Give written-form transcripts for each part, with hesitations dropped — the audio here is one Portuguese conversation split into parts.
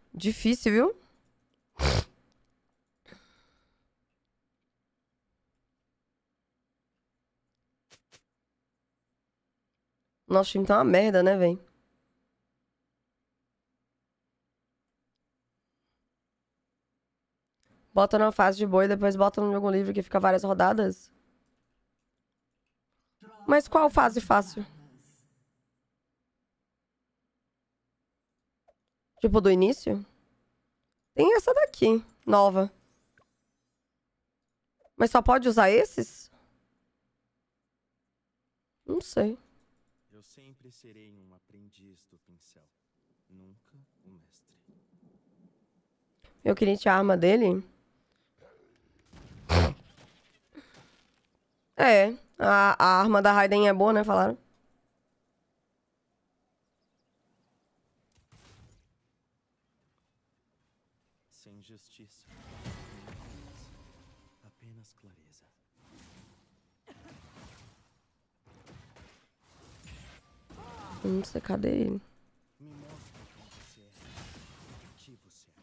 Difícil, viu? Nosso time tá uma merda, né, velho? Bota na fase de boa e depois bota no jogo livre que fica várias rodadas. Mas qual fase fácil? Tipo, do início? Tem essa daqui, nova. Mas só pode usar esses? Não sei. Eu sempre serei um aprendiz do pincel, nunca um mestre. Eu queria a arma dele. É, a arma da Raiden é boa, né? Falaram. Sem justiça, apenas clareza. Não sei, cadê ele? Me mostre quem você é, o que você é.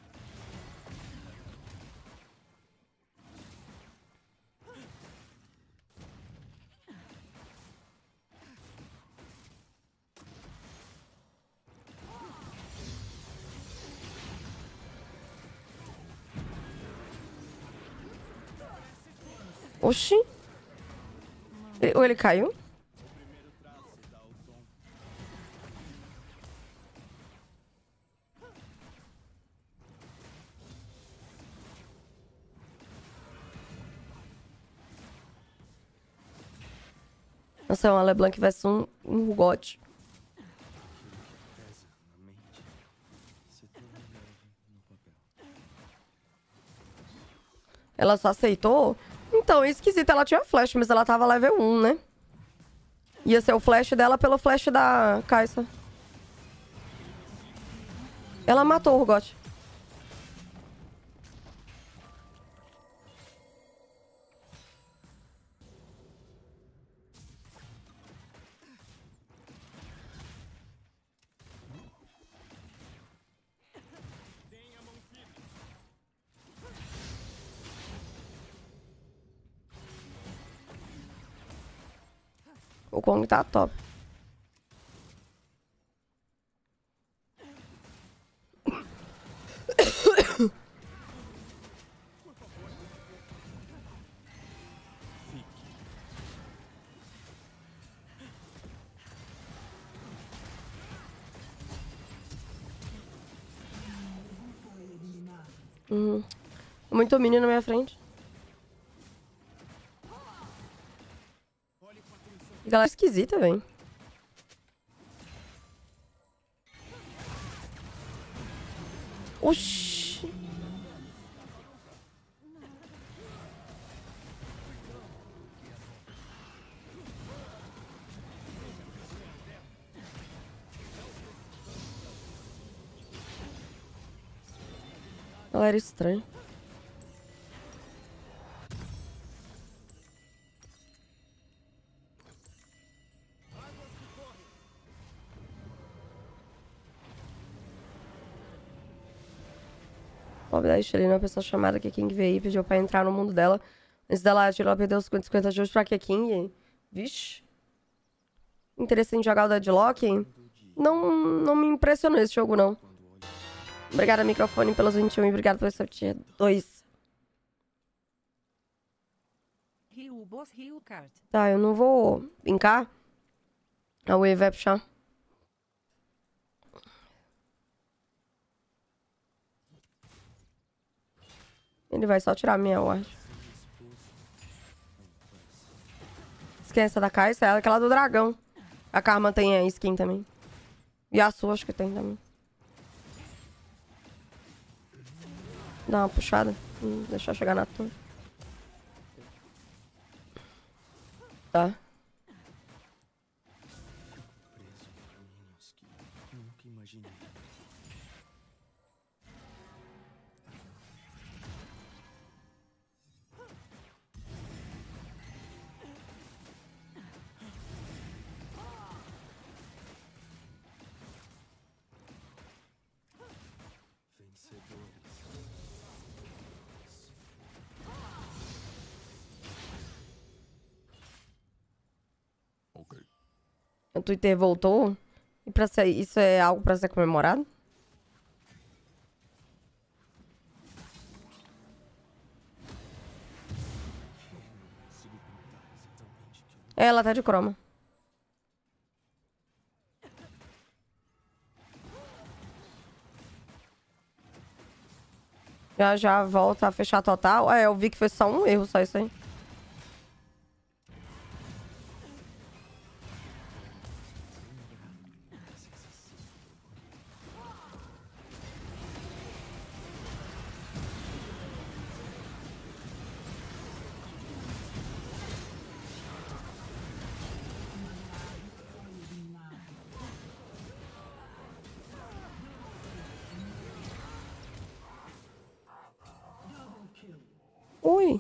Oxi. Ou ele caiu? O primeiro traço dá o tom. Nossa, é uma LeBlanc versus um God. Pesa na mente, se torna leve no papel. Ela só aceitou? Então, esquisito. Ela tinha flash, mas ela tava level 1, né? Ia ser o flash dela pelo flash da Kai'Sa. Ela matou o Urgot. O Kong tá top. Muito minion na minha frente. Galera esquisita, velho. Oxi. Galera estranha. Pobre da Shelly, uma pessoa chamada Keking veio e pediu pra entrar no mundo dela. Antes dela tirou, ela perdeu os 50 juros pra Keking. Vixe. Interesse em jogar o Deadlock? Não me impressionou esse jogo, não. Obrigada, microfone, pelos 21 e obrigado pelo seu tier 2. Rio, boss, Rio, card. Tá, eu não vou brincar. A Wave vai puxar. Ele vai só tirar a minha ward. Esquece da Kai'Sa, é aquela do dragão. A Karma tem a skin também. E a sua acho que tem também. Dá uma puxada. Deixa eu chegar na torre. Tá. Preso em caminhos que nunca imaginei. O Twitter voltou. E isso é algo pra ser comemorado? É, ela tá de croma. Já volta a fechar total. É, eu vi que foi só um erro, só isso aí. Ui.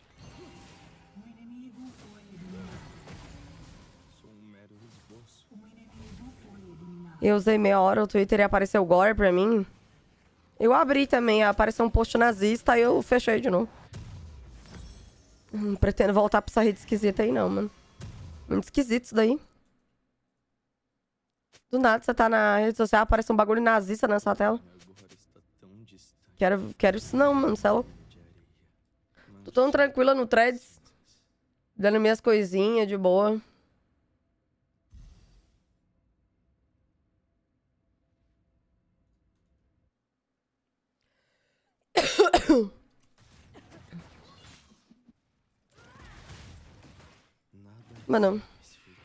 Sou um mero esboço. Eu usei meia hora o Twitter e apareceu gore pra mim. Eu abri também, apareceu um post nazista, aí eu fechei de novo. Não pretendo voltar pra essa rede esquisita aí não, mano. Muito esquisito isso daí. Do nada você tá na rede social, aparece um bagulho nazista na sua tela. Agora está tão distante Quero isso não, mano, sei lá. de areia. Tô tão tranquila no threads. Dando minhas coisinhas de boa. Nada Mano, mais feito.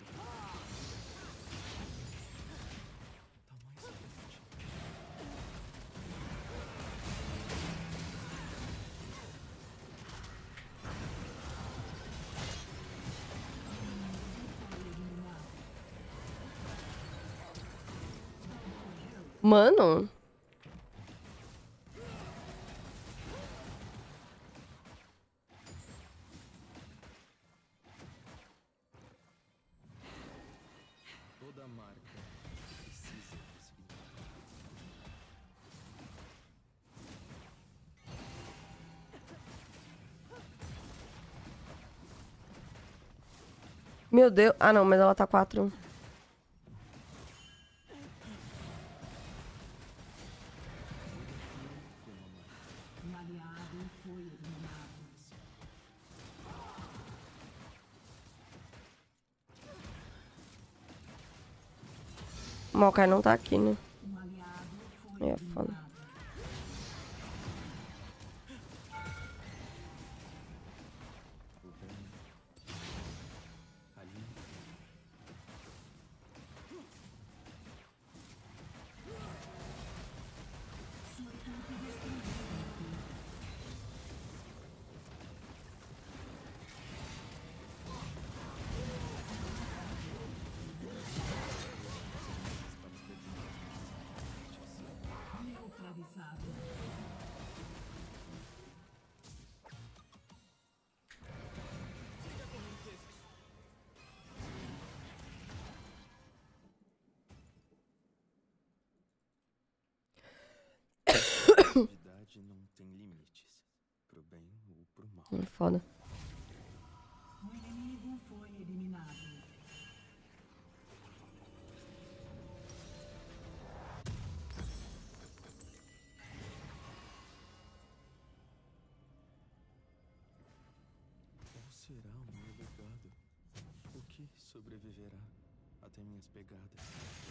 Tá mais forte. mano. Toda marca precisa de significado. Meu Deus. Ah, não, mas ela tá 4. O Maokai não tá aqui, né? É foda. O bem ali. A atividade não tem limites. Pro bem ou pro mal. Foda. Qual será o meu legado? O que sobreviverá até minhas pegadas?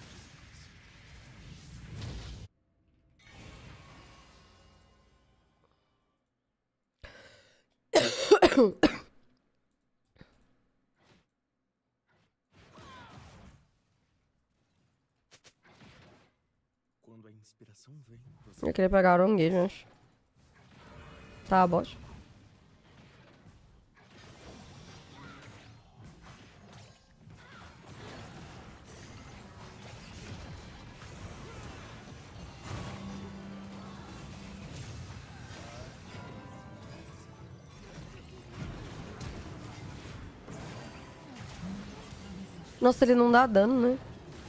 Quando a inspiração vem, você Eu queria pegar o Aronguejo, acho. Tá, bot. Nossa, ele não dá dano, né?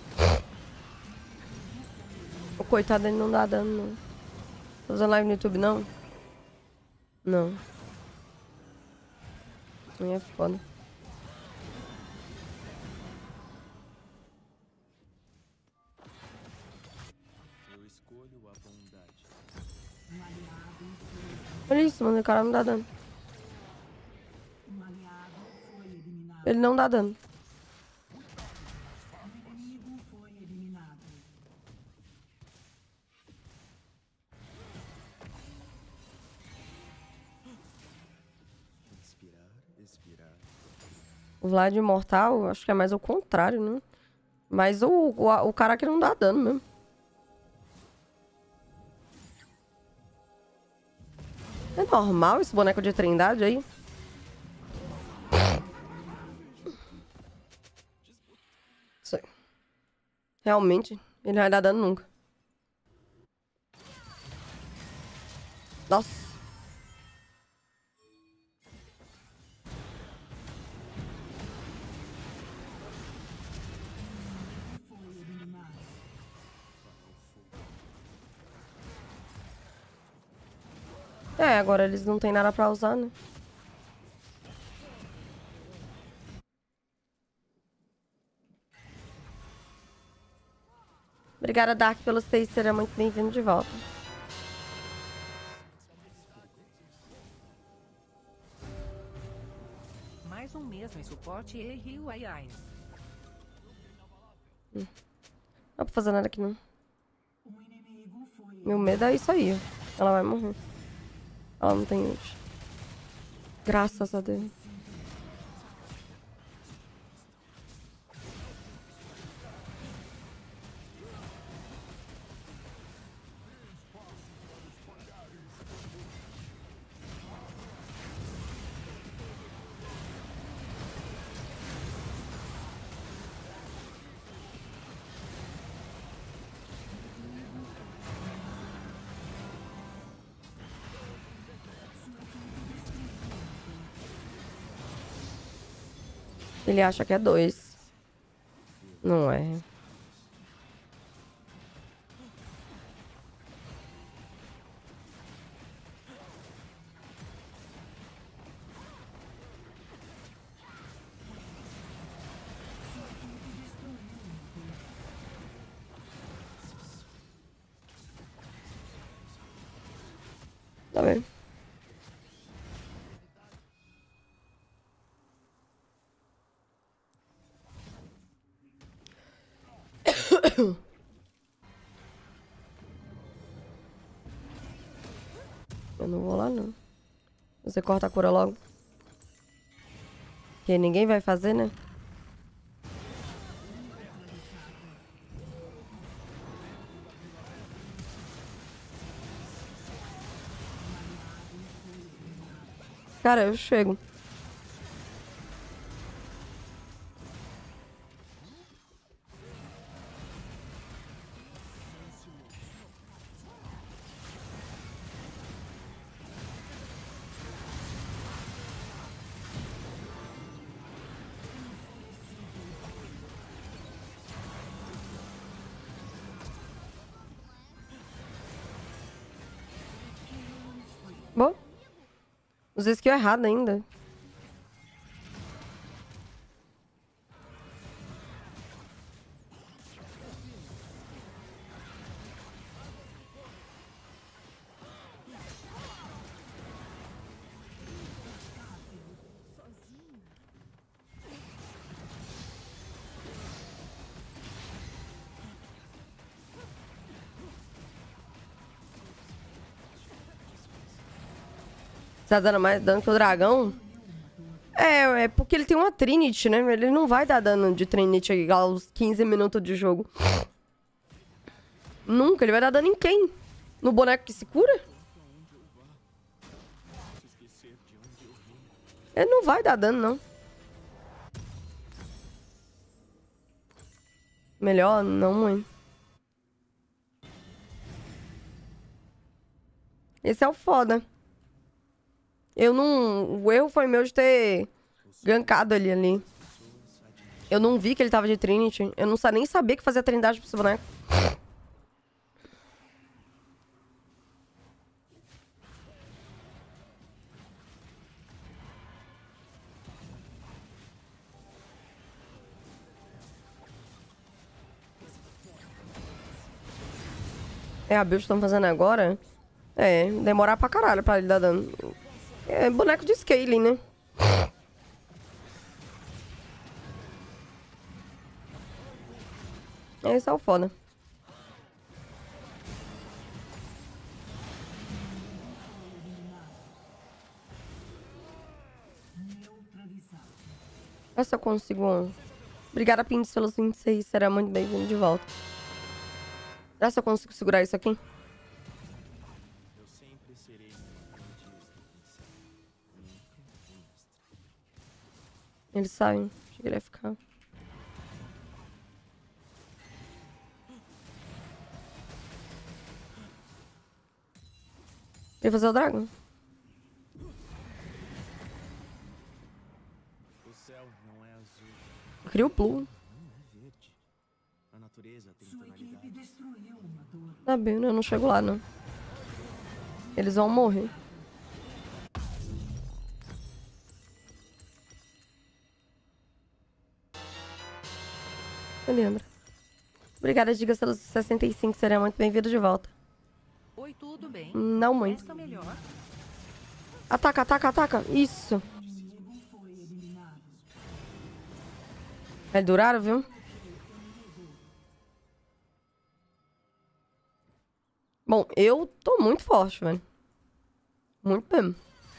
O coitado dele não dá dano, não. Tá fazendo live no YouTube, não? Não. Aí é foda. lealdade. Olha isso, mano. O cara não dá dano. Ele não dá dano. Inspirar, expirar. O Vlad Imortal, acho que é mais o contrário, né? Mas o cara que não dá dano mesmo. É normal esse boneco de Trindade aí? Sei. Realmente, ele não vai dar dano nunca. Nossa. É, agora eles não tem nada pra usar, né? Obrigada, Dark, pelo 6. Seria muito bem-vindo de volta. Mais um mês em suporte e Rio ai ai. Não dá pra fazer nada aqui, não. Meu medo é isso aí. Ela vai morrer. Ela não tem ult. Graças a Deus. Ele acha que é 2. Não é. Tá bem. Eu não vou lá, não. Você corta a cura logo. Que ninguém vai fazer, né? Cara, eu chego. Bom. Os skills errados ainda. Tá dando mais dano que o dragão? É porque ele tem uma Trinity, né? Ele não vai dar dano de Trinity igual aos 15 minutos de jogo. Nunca. Ele vai dar dano em quem? No boneco que se cura? Ele não vai dar dano, não. Melhor não, mãe. Esse é o foda. Eu não... O erro foi meu de ter gankado ele ali. Eu não vi que ele tava de Trinity. Eu não nem sabia que fazia Trindade pra esse boneco. É a build que estão fazendo agora? É, demorar pra caralho pra ele dar dano. É boneco de scaling, né? Esse é o foda. Essa eu consigo. Obrigada, Pintos, pelos 26. Será muito bem-vindo de volta. Será que eu consigo segurar isso aqui? Eu sempre serei um aprendiz do pincel. Nunca um mestre. Eles sabem. Achei que ele ia ficar. Queria fazer o dragão. O céu não é azul, Eu queria o blue. não é verde. A natureza tem tonalidades. Tá bem, né? Eu não chego lá, não. Eles vão morrer. Leandra. Obrigada, diga pelos 65. Seria muito bem-vindo de volta. Oi, tudo bem? Não muito. Esta melhor. Ataca, ataca, ataca. Isso. Vai durar, viu? Bom, eu tô muito forte, velho. Muito mesmo.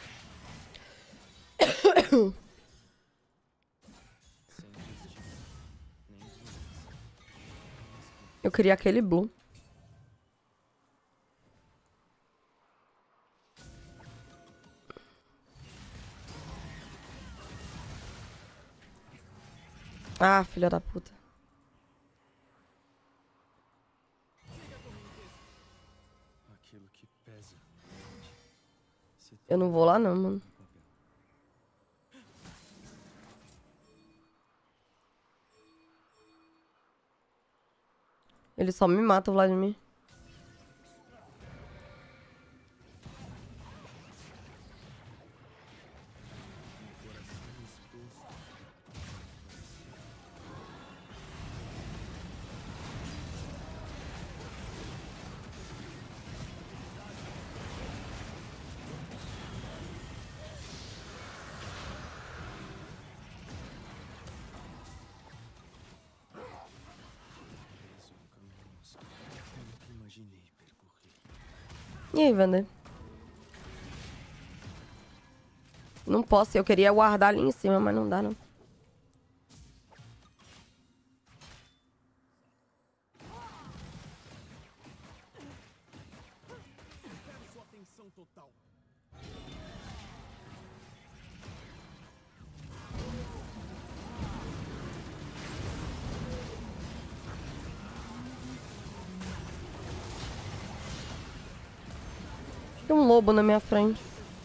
Sem destino, nem vingança. Eu queria aquele blue. Ah, filha da puta. Aquilo que pesa. Se Eu não vou lá, não, mano. torna um papel. Ele só me mata, o Vladimir. Coração exposto. Preso um caminho osco. Nunca imaginei percorrer. E aí, Vander? Não posso, eu queria guardar ali em cima, mas não dá, não. Sua atenção total. Tem um lobo na minha frente.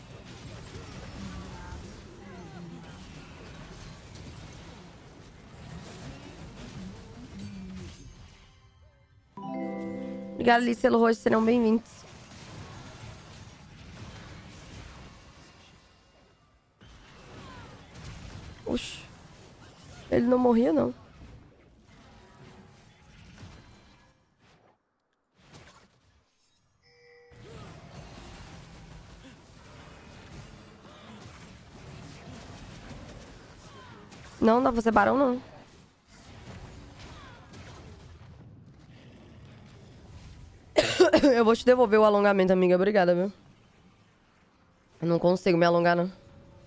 Obrigada, Alice, pelo rosto. Serão bem-vindos. Oxi. Ele não morria, não. Não dá pra fazer barão, não. Eu vou te devolver o alongamento, amiga. Obrigada, viu? Eu não consigo me alongar, não.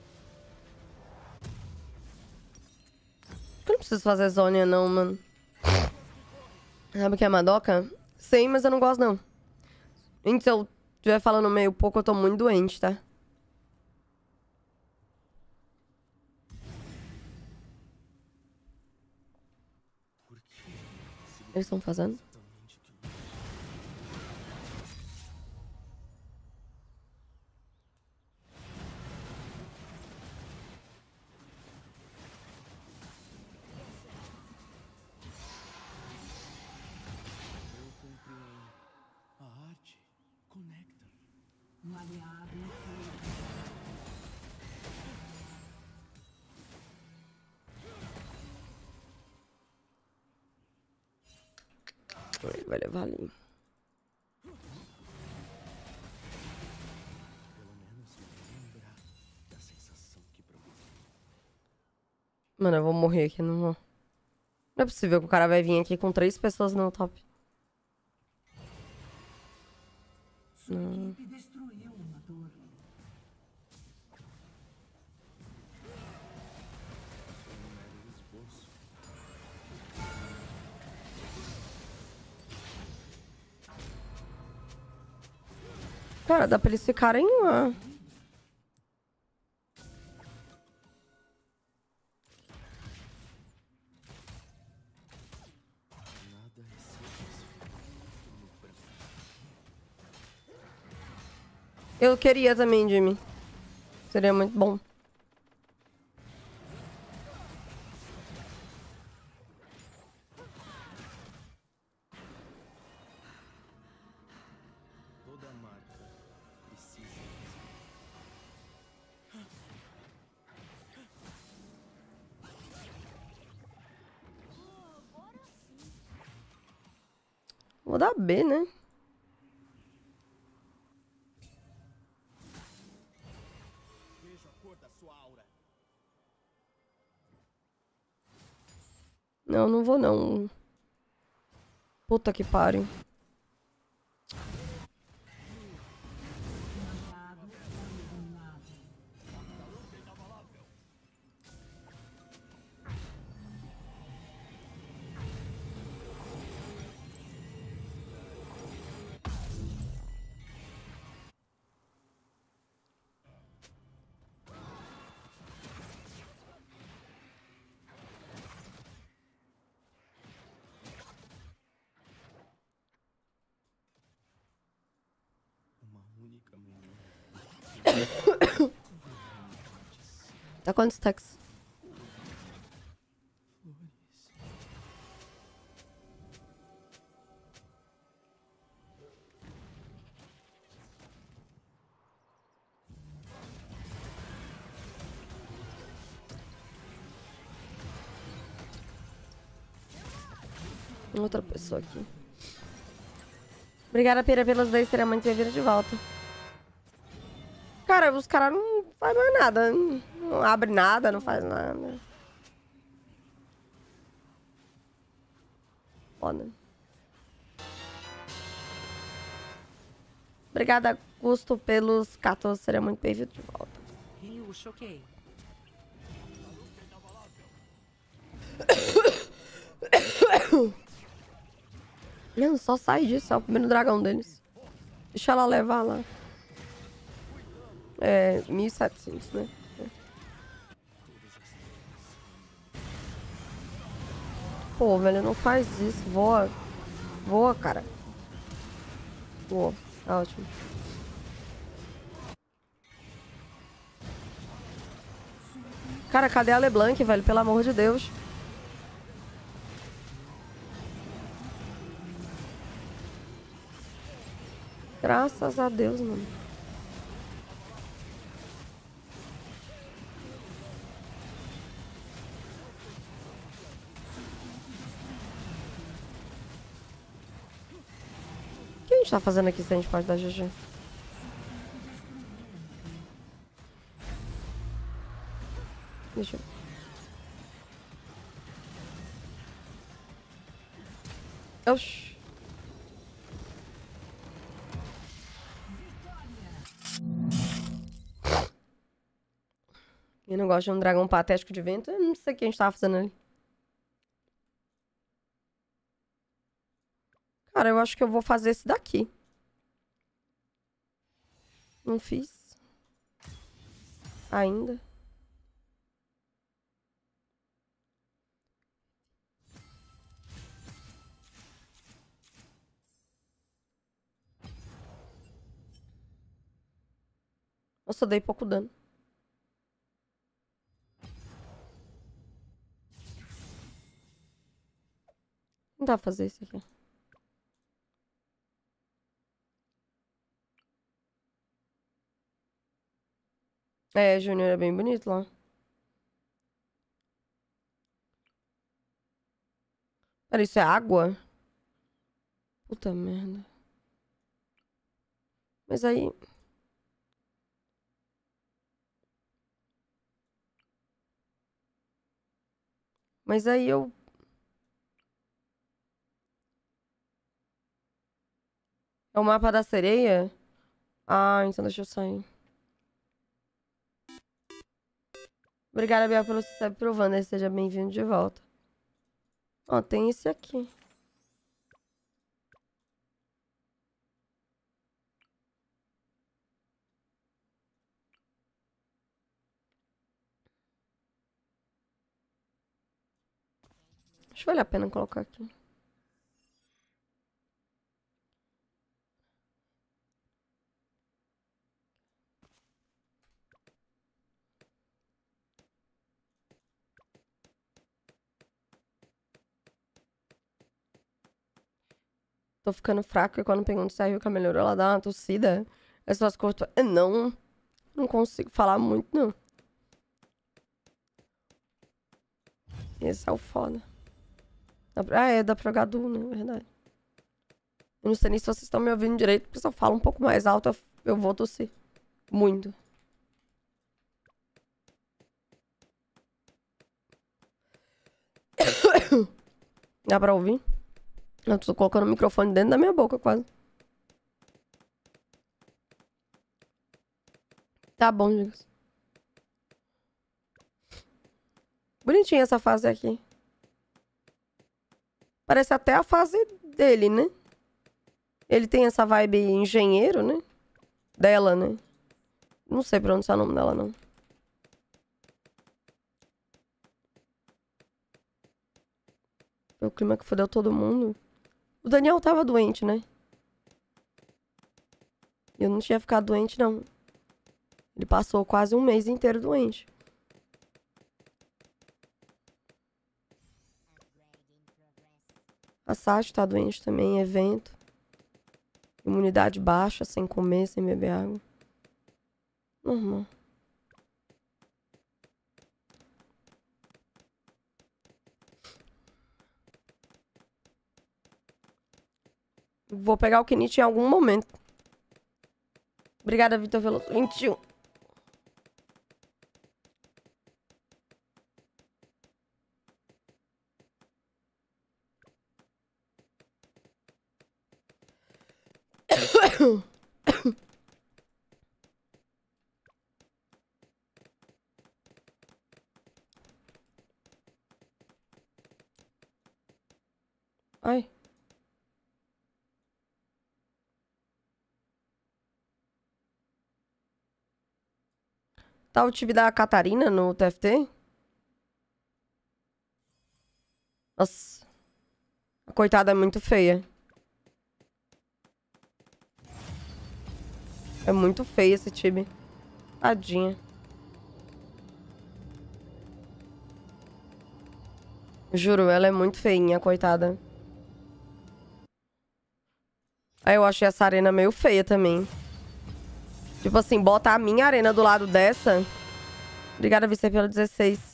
Eu não preciso fazer zônia, não, mano. Sabe o que é Madoka? Sei, mas eu não gosto, não. Gente, se eu estiver falando meio pouco, eu tô muito doente, tá? Por que Eles estão fazendo? exatamente o que eu compreendo? A arte conecta. Ele vai levar ali. Mano, eu vou morrer aqui, não vou. Não é possível que o cara vai vir aqui com 3 pessoas no top. Não. Cara, dá pra eles ficarem lá. Nada é simples no branco. Eu queria também, Jimmy. Seria muito bom. Toda marca precisa de Vou dar B, né? Vejo a cor da sua aura. Não, não vou não. Puta que pariu. Uma única manhã. Tá quantos stacks? Flores. Outra pessoa aqui. Obrigada, Pera, pelas 10 muito bem-vinda de volta. Cara, os caras não fazem mais nada. Não abre nada, não faz nada. Foda. Obrigada, Gusto, pelos 14. Seria muito bem-vindo de volta. Rio, choquei. Não, só sai disso. É o primeiro dragão deles. Deixa ela levar lá. É, 1.700, né? Pô, velho, não faz isso. Voa. Voa, cara. Voa. Tá ótimo. Cara, cadê a LeBlanc, velho? Pelo amor de Deus. Graças a Deus, mano. O que a gente tá fazendo aqui se a gente pode dar GG? Deixa eu... Oxi. Quem não gosta de um dragão patético de vento, eu não sei o que a gente tava fazendo ali. Cara, eu acho que eu vou fazer esse daqui. Não fiz. Ainda. Nossa, eu dei pouco dano. Vou tentar fazer isso aqui. É, Júnior é bem bonito lá. Pera, isso é água? Puta merda. Mas aí... Mas aí eu... É o mapa da sereia? Ah, então deixa eu sair. Obrigada, Bia, pelo sucesso provando. Aí seja bem-vindo de volta. Ó, tem esse aqui. Acho que vale a pena colocar aqui. Tô ficando fraco e quando pergunto se a Ryuka melhorou, ela dá uma tossida. As suas cortam. Não. Não consigo falar muito, não. Esse é o foda. Ah, é, dá pra jogar duo, né? Verdade. Eu não sei nem se vocês estão me ouvindo direito, porque se eu falo um pouco mais alto, eu vou tossir. Muito. Dá pra ouvir? Eu tô colocando o microfone dentro da minha boca, quase. Tá bom, Gigas. Bonitinha essa fase aqui. Parece até a fase dele, né? Ele tem essa vibe engenheiro, né? Dela, né? Não sei pronunciar o nome dela, não. Foi o clima que fodeu todo mundo. O Daniel tava doente, né? Eu não tinha ficado doente, não. Ele passou quase um mês inteiro doente. A Sasha tá doente também, evento. Imunidade baixa, sem comer, sem beber água. Normal. Vou pegar o Kinit em algum momento. Obrigada, Vitor, pelo 21. Ai. Tá o time da Catarina no TFT? Nossa. A coitada é muito feia. É muito feio esse time. Tadinha. Juro, ela é muito feinha, coitada. Aí eu achei essa arena meio feia também. Tipo assim, bota a minha arena do lado dessa. Obrigada, Vicente, pelo 16.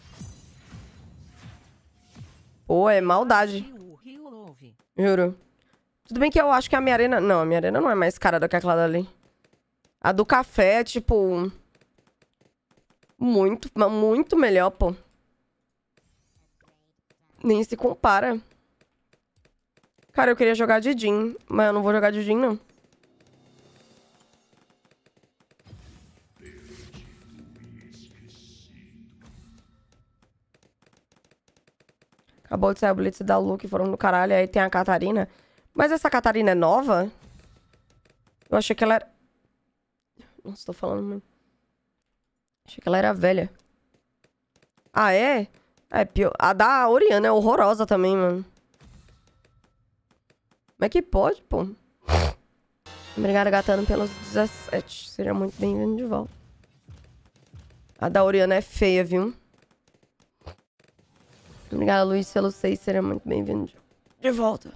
Pô, é maldade. Juro. Tudo bem que eu acho que a minha arena... Não, a minha arena não é mais cara do que aquela dali. A do café é, tipo... Muito, muito melhor, pô. Nem se compara. Cara, eu queria jogar de Jhin, mas eu não vou jogar de Jhin, não. Acabou de sair o Blitz da Lu, que foram do caralho. Aí tem a Catarina. Mas essa Catarina é nova? Eu achei que ela era... Nossa, tô falando muito. Achei que ela era velha. Ah, é? É pior. A da Oriana é horrorosa também, mano. Como é que pode, pô? Obrigada, Gatano, pelos 17. Seja muito bem-vindo de volta. A da Oriana é feia, viu? Obrigada, Luiz, pelos 6. Seja muito bem-vindo de volta.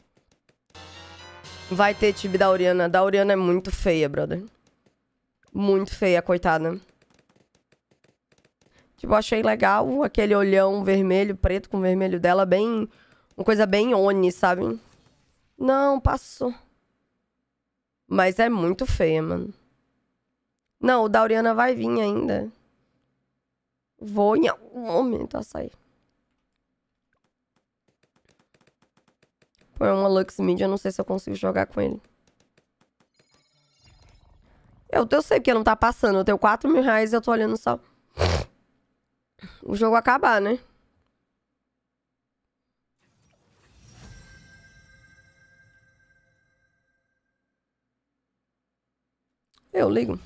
Vai ter time da Oriana. A da Oriana é muito feia, brother. Muito feia, coitada. Tipo, eu achei legal aquele olhão vermelho, preto com vermelho dela, bem... Uma coisa bem Oni, sabe? Não, passou. Mas é muito feia, mano. Não, o da Oriana vai vir ainda. Vou em algum momento a sair. Pô, é uma Lux Mid, eu não sei se eu consigo jogar com ele. Eu sei que não tá passando. Eu tenho 4 mil reais e eu tô olhando só o jogo acabar, né? Eu ligo.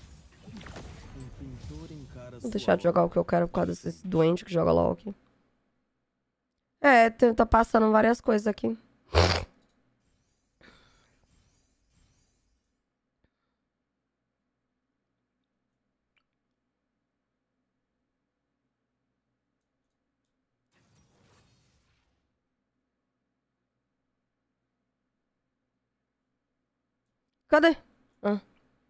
Vou deixar de jogar o que eu quero por causa desse doente que joga LOL aqui. É, tá passando várias coisas aqui. Cadê? Ah.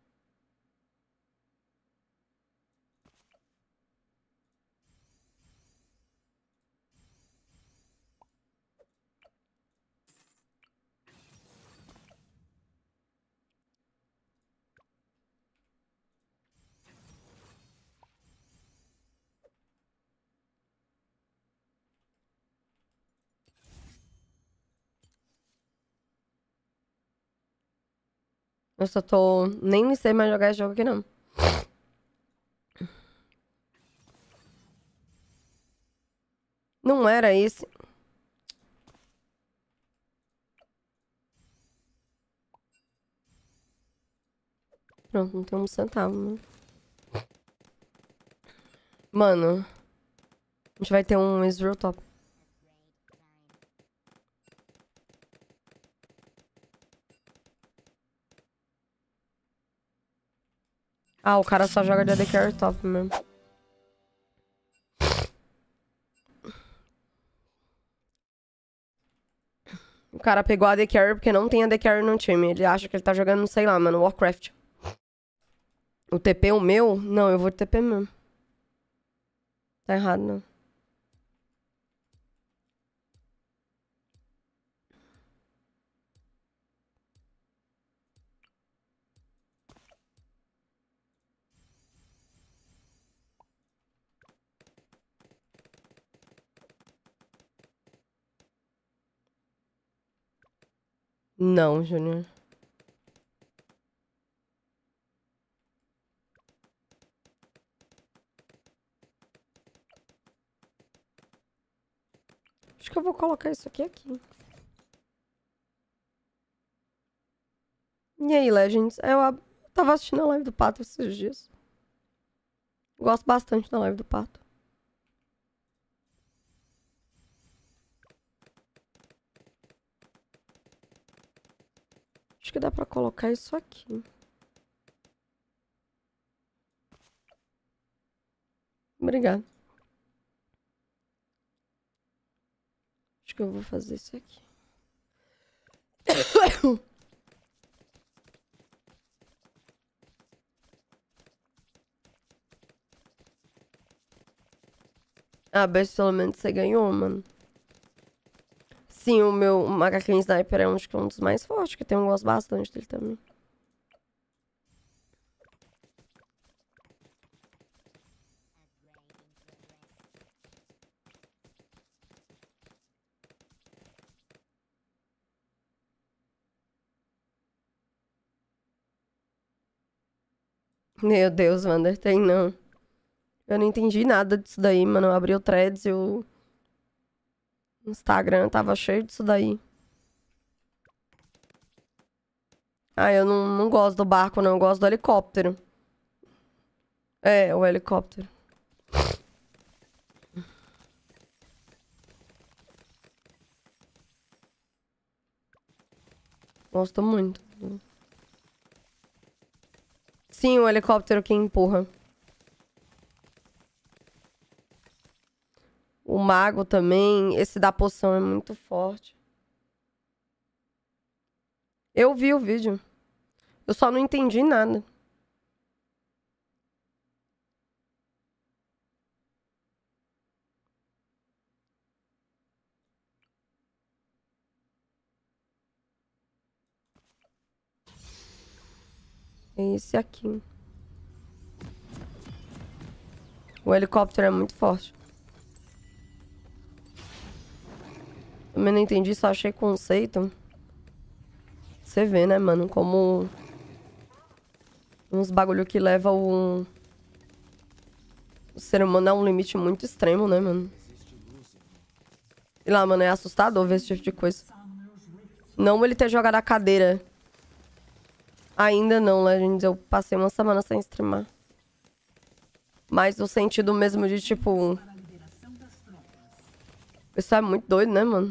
Eu só tô... Nem sei mais jogar esse jogo aqui, não. Não era esse. Pronto, não tem um centavo, né? Mano, a gente vai ter um Israel top. Ah, o cara só joga de AD Carry top mesmo. O cara pegou a AD Carry porque não tem AD Carry no time. Ele acha que ele tá jogando, sei lá, mano, Warcraft. O TP o meu? Não, eu vou de TP mesmo. Tá errado, não. Não, Júnior. Acho que eu vou colocar isso aqui. E aí, Legends? Tava assistindo a live do Pato esses dias. Gosto bastante da live do Pato. Acho que dá pra colocar isso aqui. Obrigada. Acho que eu vou fazer isso aqui. Ah, mas pelo menos você ganhou, mano. Sim, o meu macaquinho sniper é um dos mais fortes, que tem um gosto bastante dele também. Meu Deus, Wander, tem não. Eu não entendi nada disso daí, mano. Eu abri o Threads e o Instagram tava cheio disso daí. Ah, eu não gosto do barco, não. Eu gosto do helicóptero. É, o helicóptero. Gosto muito. Sim, o helicóptero que empurra. O mago também. Esse da poção é muito forte. Eu vi o vídeo. Eu só não entendi nada. É esse aqui. O helicóptero é muito forte. Também não entendi, só achei conceito. você vê, né, mano? Como uns bagulho que leva o ser humano a um limite muito extremo, né, mano? E lá, mano, é assustador ver esse tipo de coisa. Não ele ter jogado a cadeira. Ainda não, Legends. Eu passei uma semana sem streamar. Mas no sentido mesmo de, tipo... Isso é muito doido, né, mano?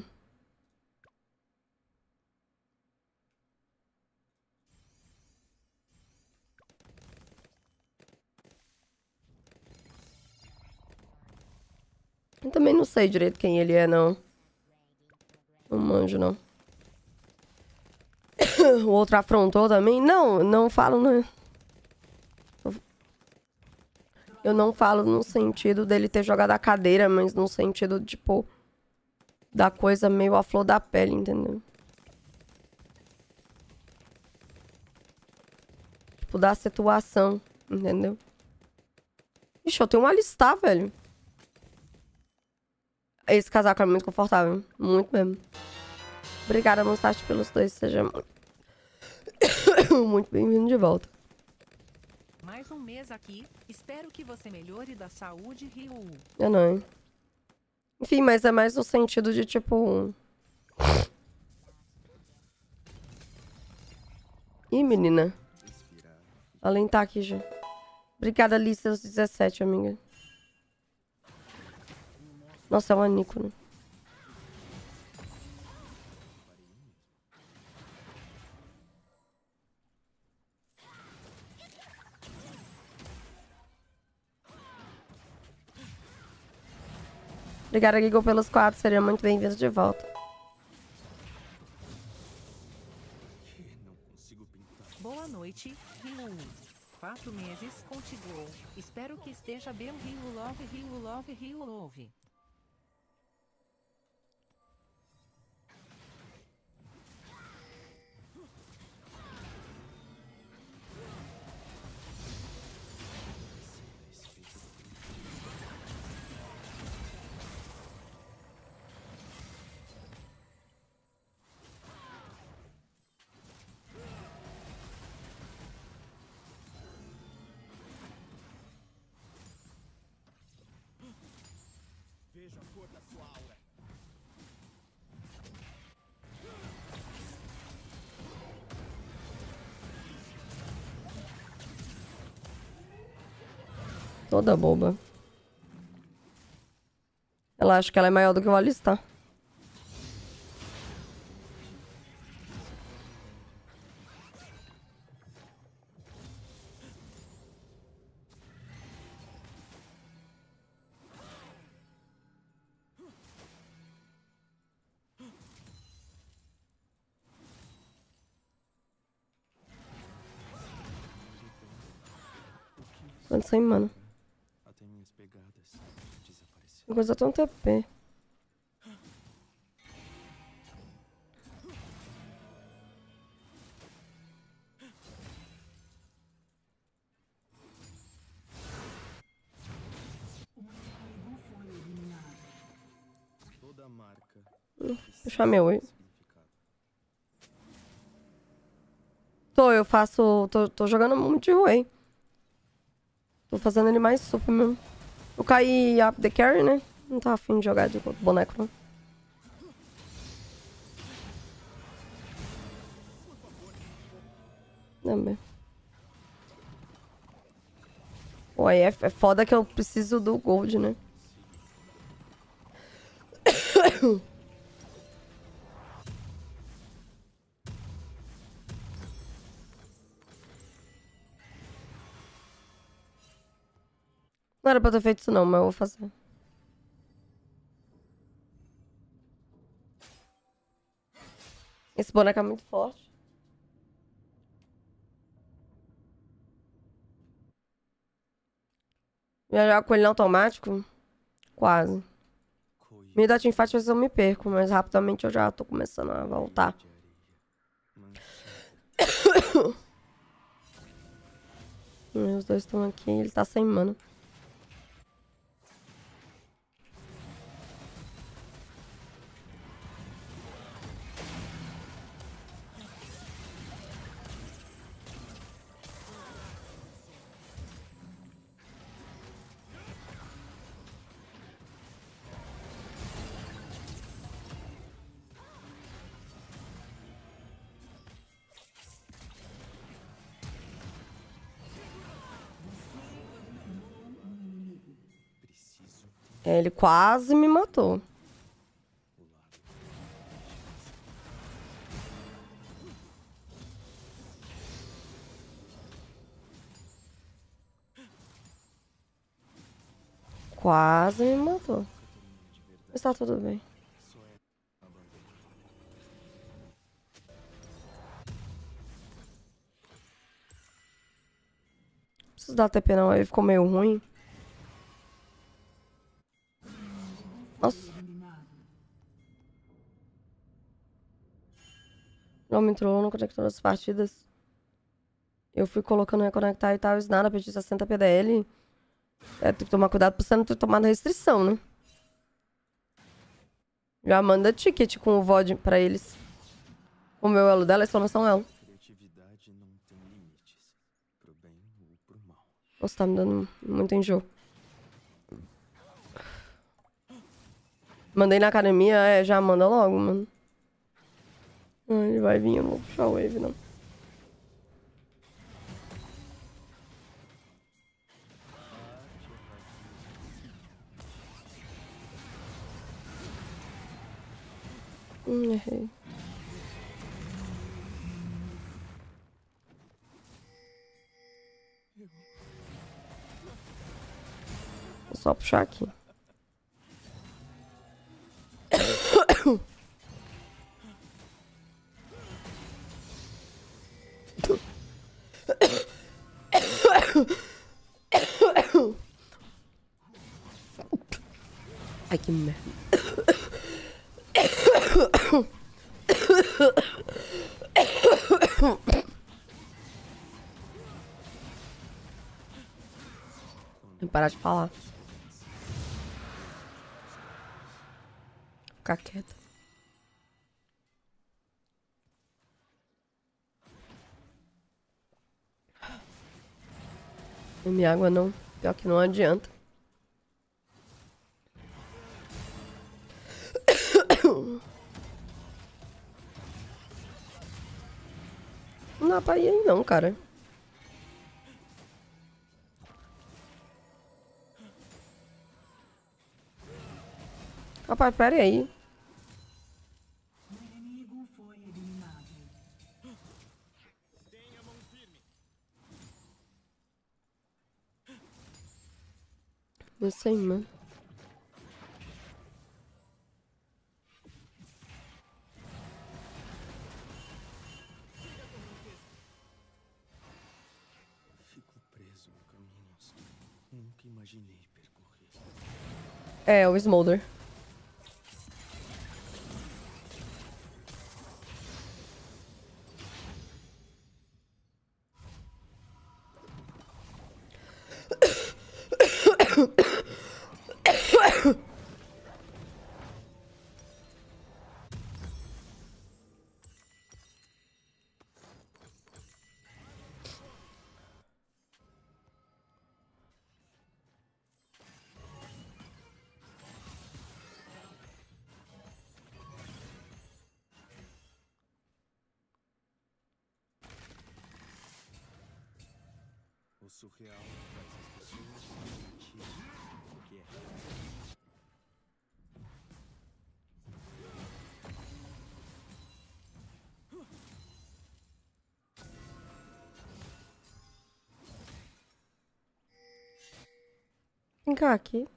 Eu também não sei direito quem ele é, não. Não manjo, não. O outro afrontou também? Não, não falo, né? Eu não falo no sentido dele ter jogado a cadeira, mas no sentido, tipo, da coisa meio à flor da pele, entendeu? Tipo, da situação, entendeu? Ixi, eu tenho uma lista, velho. Esse casaco é muito confortável. Muito mesmo. Obrigada, Mustache, pelos dois. Seja muito bem-vindo de volta. Mais um mês aqui. Espero que você melhore da saúde, Ryu. Eu não, hein? Enfim, mas é mais no sentido de, tipo... Ih, menina. Além tá aqui já. Obrigada, Alice, seus 17, amiga. Nossa, é uma Nico, né? Obrigada, Gigo, pelos 4. Seria muito bem-vindo de volta. Boa noite, Ryu. 4 meses contigo. Espero que esteja bem, Ryu Love, Ryu Love, Ryu Love. Veja a cor da sua aura. Toda boba. Ela acha que ela é maior do que o Alistar. Quanto sem mana? Até minhas pegadas desapareceram. Coisa tão TP. Toda marca. Deixa meu oi. Eu faço... Tô jogando muito de Ruei. Tô fazendo ele mais super mesmo. Eu caí up the carry, né? Não tava afim de jogar de boneco, não. Não, bem. Pô, aí é foda que eu preciso do gold, né? Não era pra eu ter feito isso não, mas eu vou fazer. Esse boneco é muito forte. Já jogar com ele no automático? Quase. Me dá teamfight, às vezes eu me perco, mas rapidamente eu já tô começando a voltar. Os dois estão aqui, ele tá sem mana. É, ele quase me matou. Quase me matou. Mas tá tudo bem. Preciso dar TP não, ele ficou meio ruim. Nossa. Não me entrou no conector das partidas. Eu fui colocando reconectar e tal, nada, pedi 60 PDL. É, tem que tomar cuidado pra você não ter tomado restrição, né? Já manda ticket com o VOD pra eles. O meu elo dela é exclamação elo. Criatividade não tem limites, pro bem ou pro mal. Nossa, tá me dando muito enjoo. Mandei na academia, já manda logo, mano. Ai, ele vai vir, eu não vou puxar o wave, não. Errei. Vou só puxar aqui. Ai, que merda. Vou parar de falar. Ficar quieta. Não me água não. Pior que não adianta. Não dá pra ir aí não, cara. Rapaz, pera aí. Não sei, mano. Fico preso em caminhos. Nunca imaginei percorrer. É, o Smolder. O surreal faz as pessoas sentir o que é real. Vem cá aqui.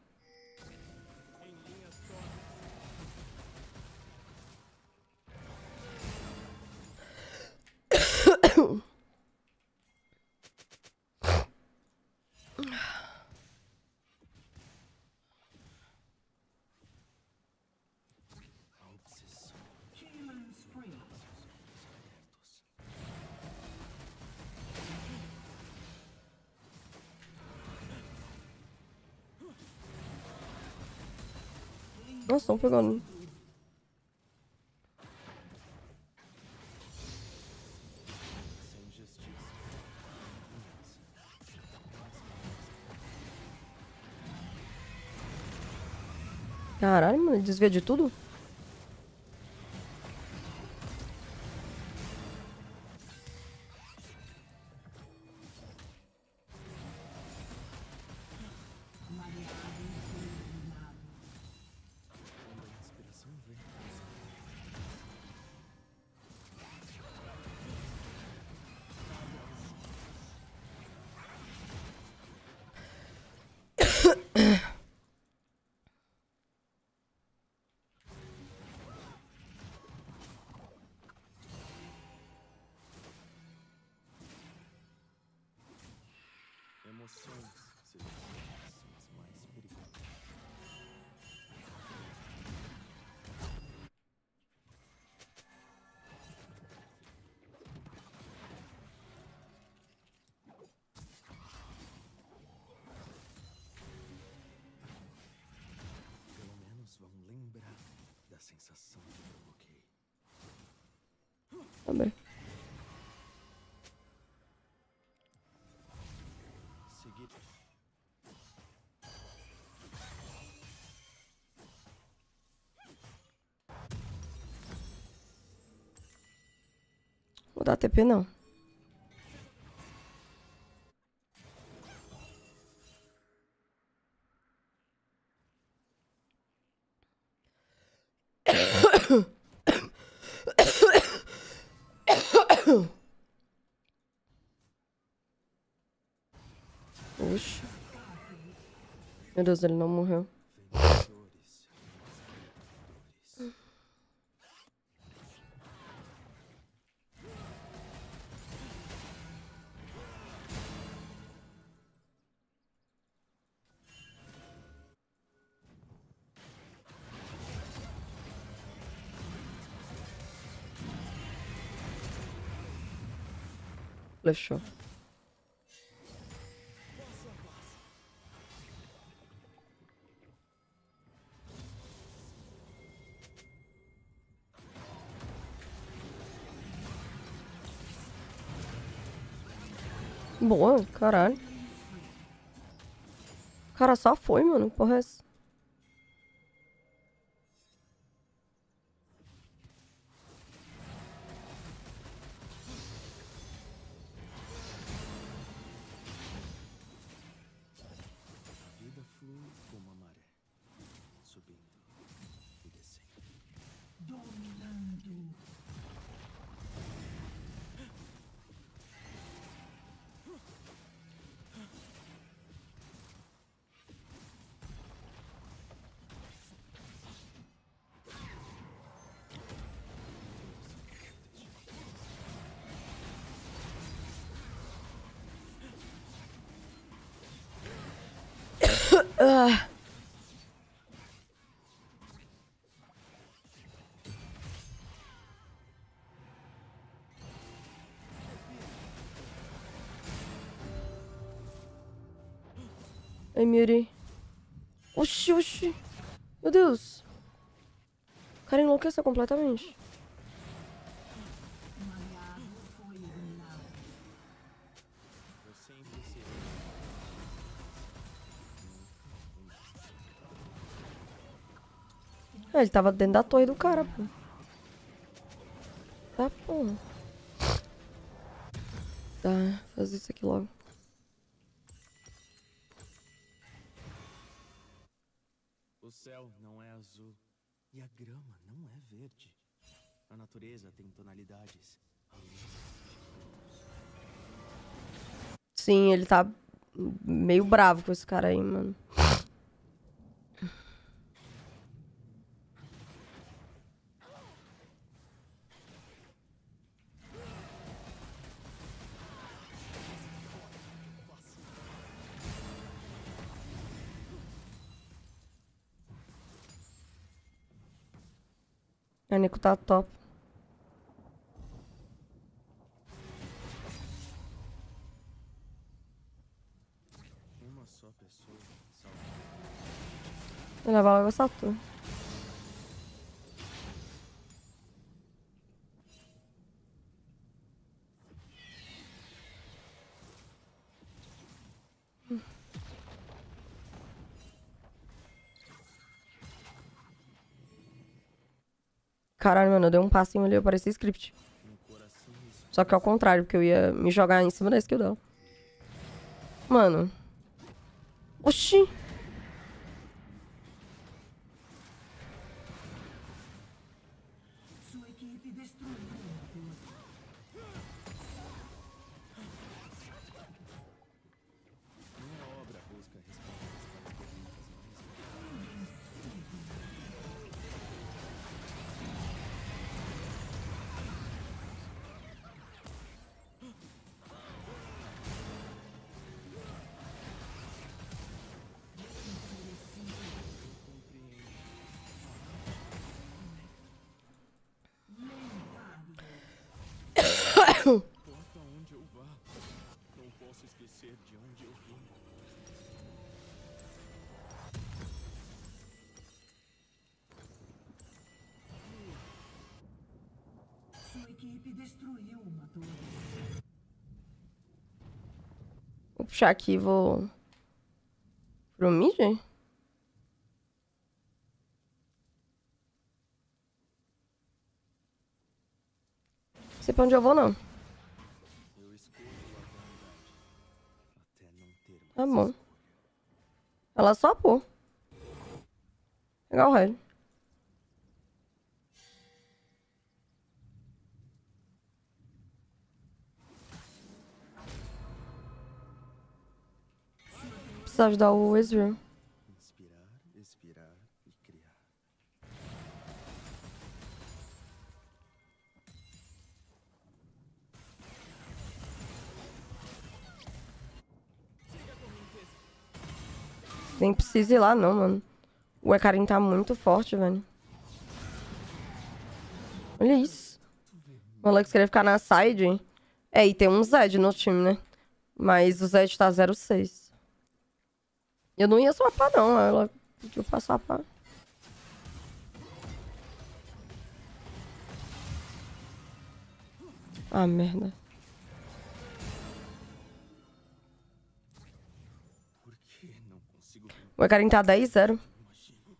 A obsessão. Nossa, não pegou não. Sem justiça. Caralho, mano, desvia de tudo? emoções sejam as mais perigosas. Pelo menos vão lembrar da sensação que provoquei. Abre. Seguir. Vou dar TP, não. Oxi. Meu Deus, ele não morreu. Vencedores. Vencedores. Flechou. Boa, caralho. O cara só foi, mano. Porra, é essa? A vida flui como a maré, subindo e descendo. Ah. Ai, Miri. Oxi, oxi. Meu Deus. O cara enlouqueceu completamente. Eu sempre serei. Ah, ele tava dentro da torre do cara, pô. Tá, porra. Tá, fazer isso aqui logo. O céu não é azul e a grama não é verde. A natureza tem tonalidades. Sim, ele tá meio bravo com esse cara aí, mano. A Nico tá top. Uma só pessoa salva. Ele vai logo essa torre. Caralho, mano, eu dei um passinho ali, eu parecia script. Um coração Só que ao contrário, porque eu ia me jogar em cima da skill dela. Mano. Oxi. Minha obra busca respostas para perguntas mais importa onde eu vá, não posso esquecer de onde eu vim. Sua equipe destruiu uma torre. Vou puxar aqui, vou... Pro mid? Não sei pra onde eu vou, não. Eu escolho a verdade, até não ter mais Tá bom. escolha. Ela só pô. Pegar o red. Precisa ajudar o Ezreal. Inspirar, expirar e criar. Nem precisa ir lá, não, mano. O Ekarim tá muito forte, velho. Olha isso. O Alex queria ficar na side. É, e tem um Zed no time, né? Mas o Zed tá 0,6. Eu não ia swapar, não. Ela pediu pra swapar. Ah, merda. Por que não consigo ver? O Ekarim tá 10-0. Imagino.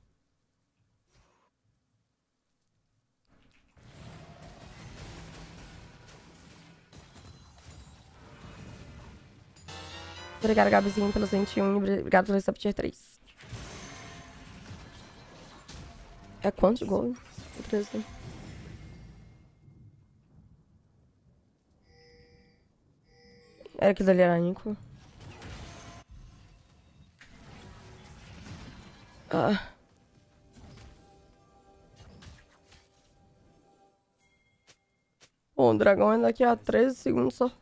Obrigada, Gabizinho, pelos 21. Obrigado pelo sub tier 3. É quanto de gol? 13. Era que dali era Nico. Ah. Bom, o dragão é daqui a 13 segundos só.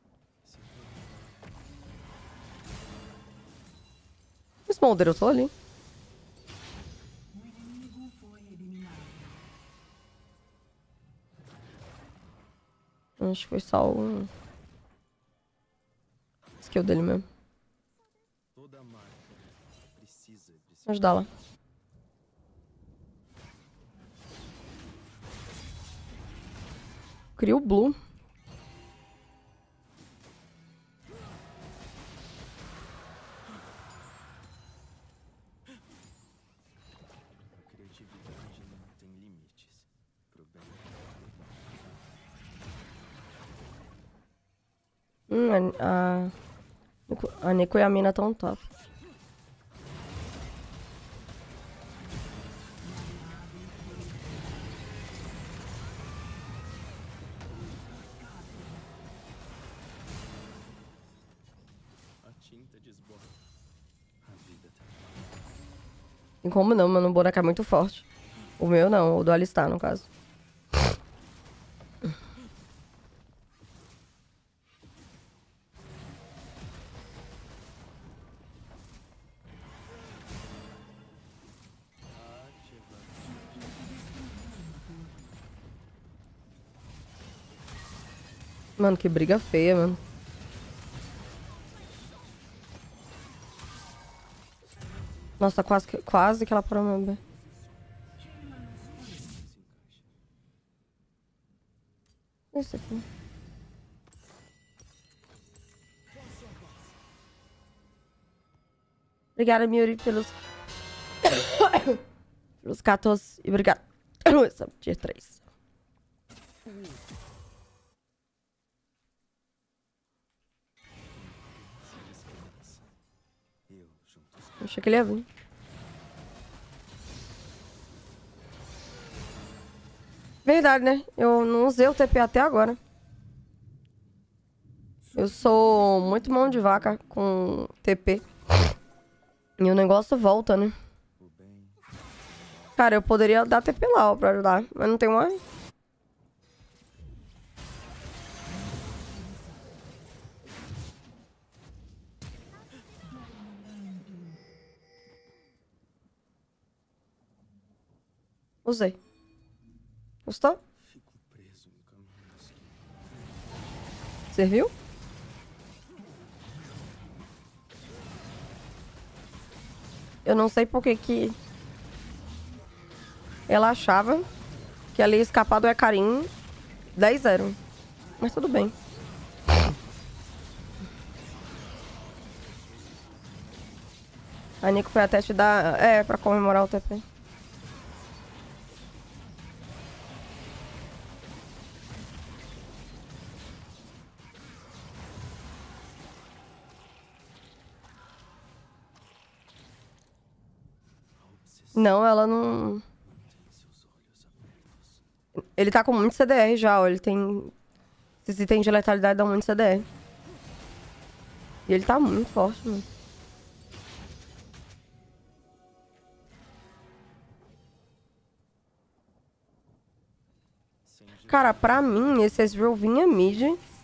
O Smolder, eu tô ali. O inimigo foi eliminado. Acho que foi só o skill dele mesmo. Toda marca precisa de Vou ajudar lá. Cria o Blue. A criatividade não tem limites. Pro bem ou pro mal. A Nico e a Mina tão top. A tinta desborda. A vida tá. Tem como não, mano. O boneco é muito forte. O meu não, o do Alistar, no caso. Mano, que briga feia, mano. Nossa, quase que ela parou meu bebê. Isso aqui. Obrigada, Miuri, pelos... pelos 14. E obrigada. Essa tier 3. Eu juntos. Achei que ele ia vir. Verdade, né? Eu não usei o TP até agora. Eu sou muito mão de vaca com TP. E o negócio volta, né? O bem. Cara, eu poderia dar TP lá, ó, pra ajudar. Mas não tem mais. Usei. Gostou? Fico preso em caminhos Serviu? Eu não sei por que ela achava que ela ia escapar do Hecarim 10-0. Mas tudo bem. A Nico foi até te dar... É, pra comemorar o TP. Não, ela não... Ele tá com muito CDR já, ó. Ele tem... Esses itens de letalidade dão muito CDR. E ele tá muito forte, mano. Cara, pra mim, esse Ezreal vinha mid.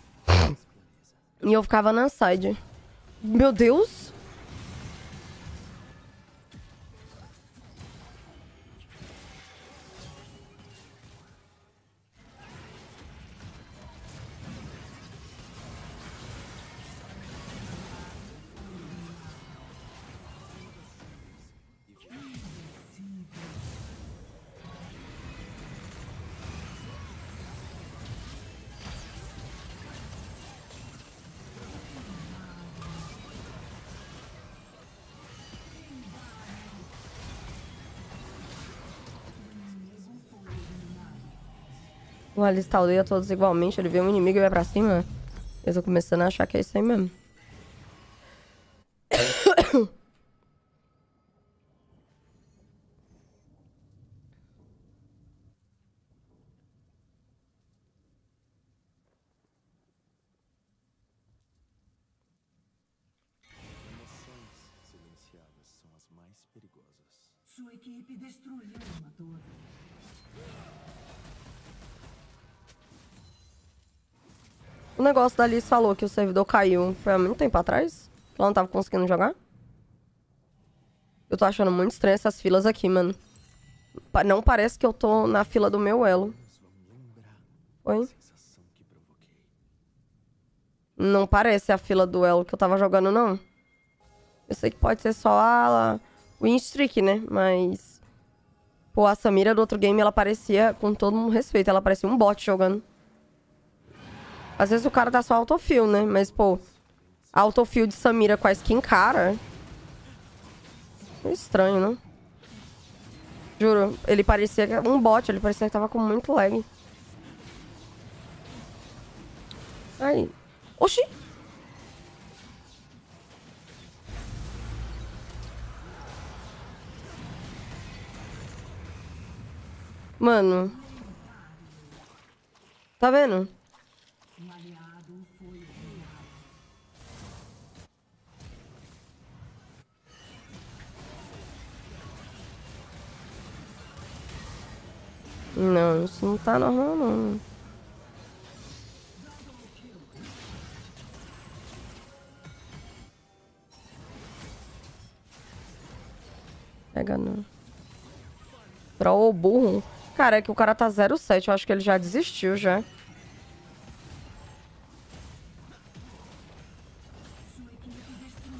E eu ficava na side. Meu Deus! O Alistar aldeia todos igualmente. Ele vê um inimigo e vai pra cima. Eu tô começando a achar que é isso aí mesmo. Emoções silenciadas são as mais perigosas. Sua equipe destruiu uma torre. O negócio da Liz falou que o servidor caiu. Foi há muito tempo atrás? Que ela não tava conseguindo jogar? Eu tô achando muito estranho essas filas aqui, mano. Não parece que eu tô na fila do meu elo. Oi? Sensação que provoquei. Não parece a fila do elo que eu tava jogando, não. Eu sei que pode ser só a win streak, né? Mas... Pô, a Samira do outro game, ela parecia, com todo um respeito, ela parecia um bot jogando. Às vezes o cara tá só autofill, né? Mas, pô, a autofill de Samira com a skin cara... É estranho, não? Juro, ele parecia um bot, ele parecia que tava com muito lag. Ai. Oxi! Mano. Tá vendo? Um aliado foi eliminado. Não, isso não tá normal, não. Pega não. Troll burro. Cara, é que o cara tá 0-7. Eu acho que ele já desistiu, já. Sua equipe destruiu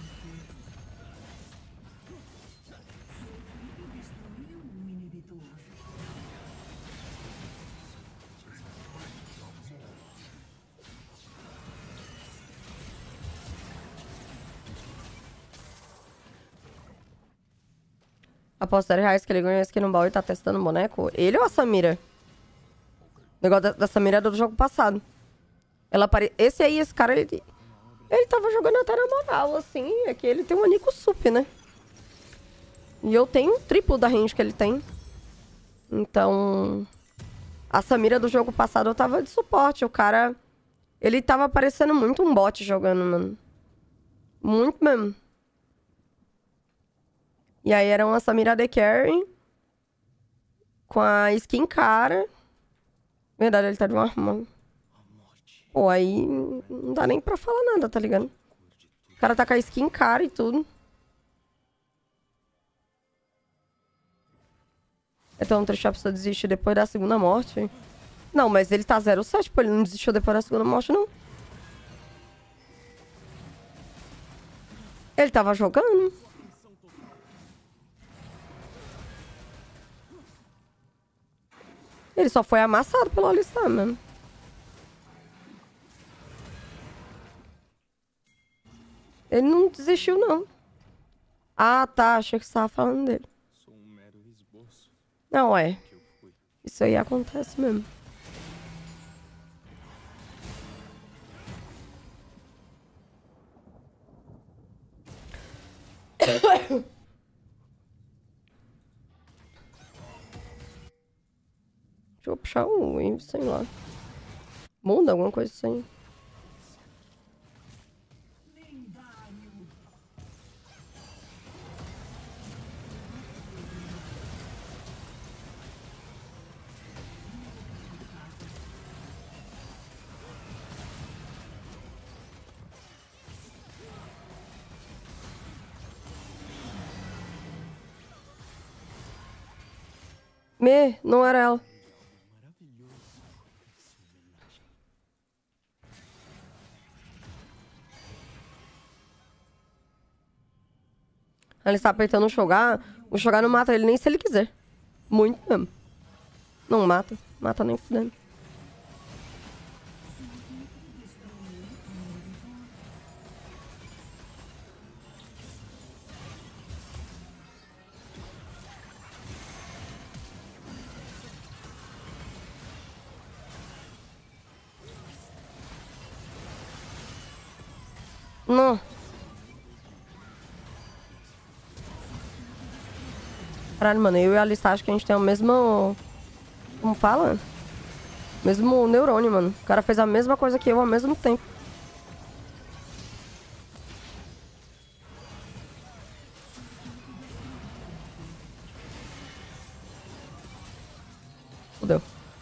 um inimigo. Após R$10 que ele ganhou aqui no baú e tá testando o boneco. Ele ou a Samira? O negócio da Samira era do jogo passado. Ela Esse aí, esse cara, ele tava jogando até na moral, assim. É que ele tem um Nico Sup, né? E eu tenho um triplo da range que ele tem. Então... A Samira do jogo passado eu tava de suporte. O cara... Ele tava parecendo muito um bot jogando, mano. Muito mesmo. E aí era uma Samira The Carry. Com a skin cara. Verdade, ele tá de uma arma. Pô, aí não dá nem pra falar nada, tá ligado? O cara tá com a skin cara e tudo. Então o Trishop só desistiu depois da segunda morte. Não, mas ele tá 0-7, pô. Ele não desistiu depois da segunda morte, não. Ele tava jogando. Ele só foi amassado pelo Alistar mesmo. Ele não desistiu, não. Ah, tá. Achei que você tava falando dele. Sou um mero esboço Não, é. que eu fui. Isso aí acontece mesmo. Deixa eu puxar o Envy, sei lá. Muda alguma coisa assim. Não era ela. Maravilhoso. Essa homenagem. Ele está apertando o Shogar não mata ele nem se ele quiser. Muito mesmo. Não mata. Mata nem fudendo. Não. Caralho, mano, eu e a Alistar acho que a gente tem o mesmo... Como fala? Mesmo neurônio, mano. O cara fez a mesma coisa que eu ao mesmo tempo. Fudeu.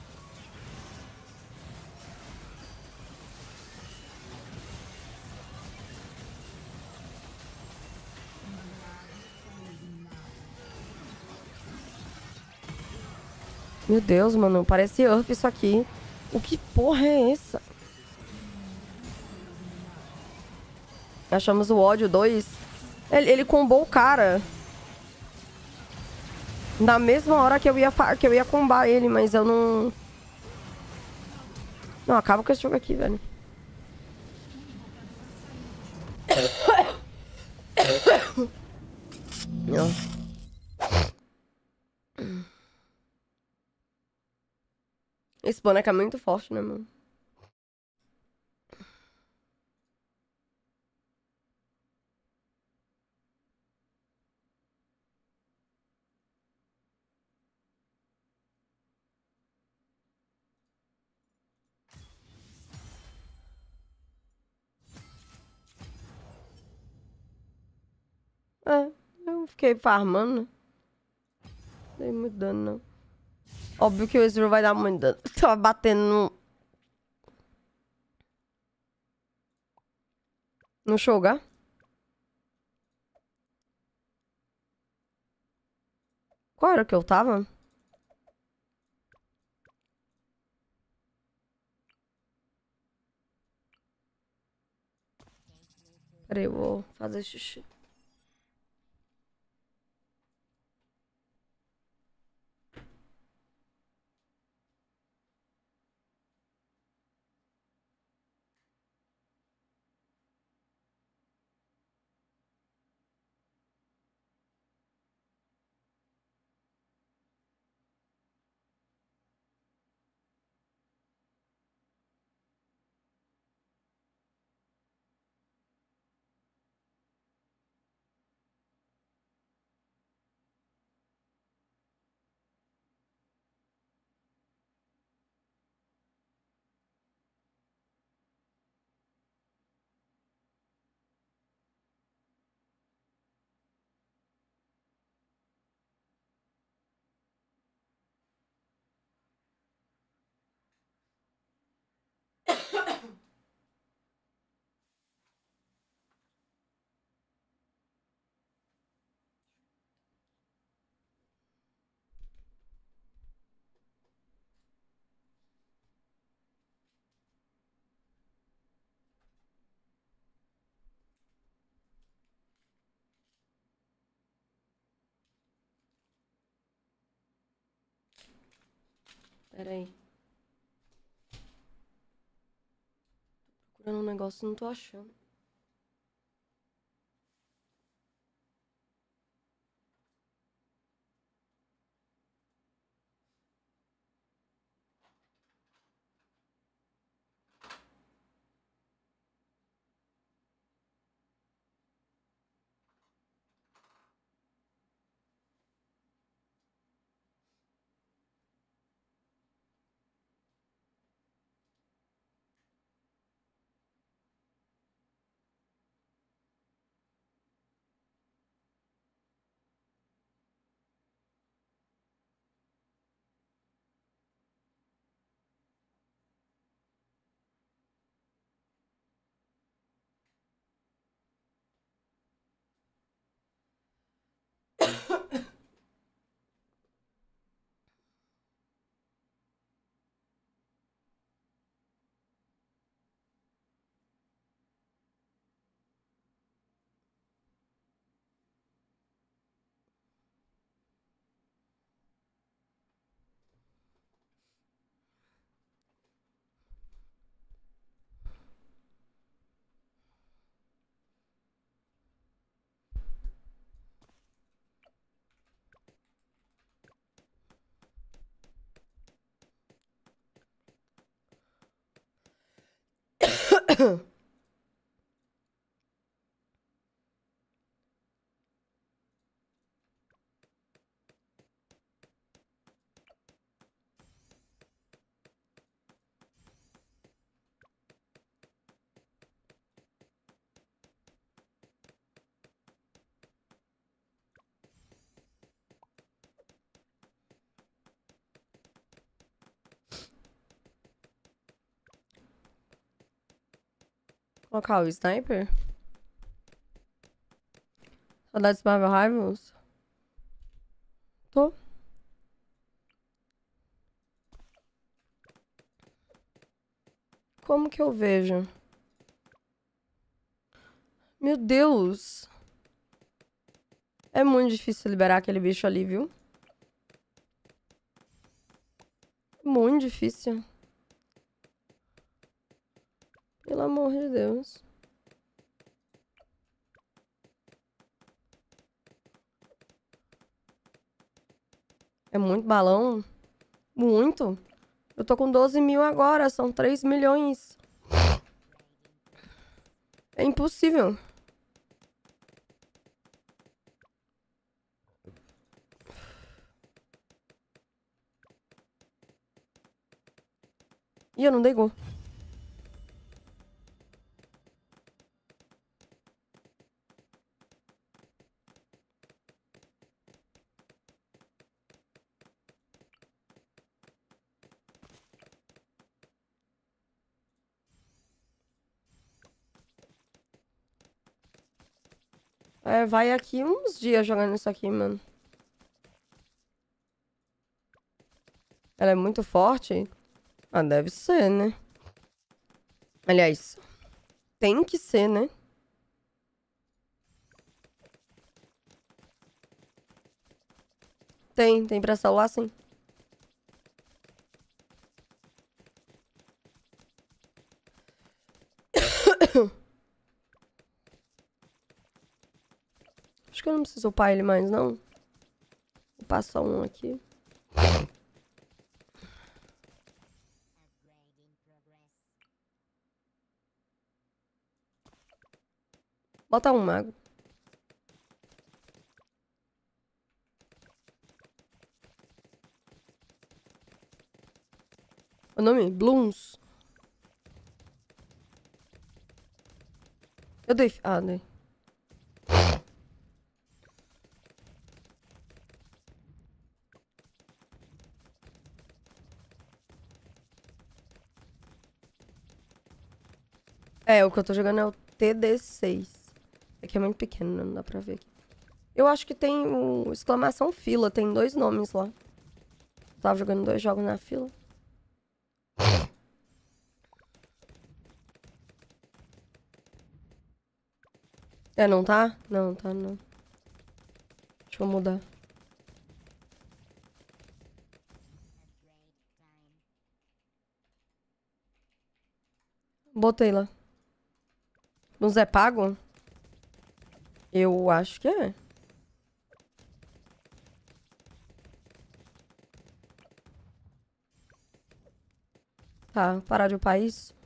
Meu Deus, mano. Parece Earth isso aqui. O que porra é essa? Achamos o ódio 2. Ele combou o cara. Na mesma hora que eu ia combar ele, mas eu não... Não, acaba com esse jogo aqui, velho. Não. Esse boneco é muito forte, né, mano? É, eu fiquei farmando, né? Não dei muito dano, não. Óbvio que o Ezreal vai dar muito dano. Tava batendo no Shogar. Qual era que eu tava? Peraí, eu vou fazer xixi. Pera aí. Tô procurando um negócio e não tô achando. Colocar o sniper? Saudades Marvel Rivals? Tô. Como que eu vejo? Meu Deus. É muito difícil liberar aquele bicho ali, viu? Muito difícil. Pelo amor de Deus. É muito balão? Muito. Eu tô com 12 mil agora, são 3 milhões. É impossível. Ih, eu não dei gol. É, vai aqui uns dias jogando isso aqui, mano. Ela é muito forte? Ah, deve ser, né? Aliás, tem que ser, né? Tem pra celular, sim. Acho que eu não preciso upar ele mais, não. Vou passar um aqui. Bota um mago. O nome? Blooms. Eu dei... Ah, dei. É, o que eu tô jogando é o TD6. É que é muito pequeno, né? Não dá pra ver aqui. Eu acho que tem o exclamação fila. Tem 2 nomes lá. Eu tava jogando 2 jogos na fila. É, não tá? Não, tá não. Deixa eu mudar. botei lá. No Zé Pago? Eu acho que é. Tá, parar de upar isso.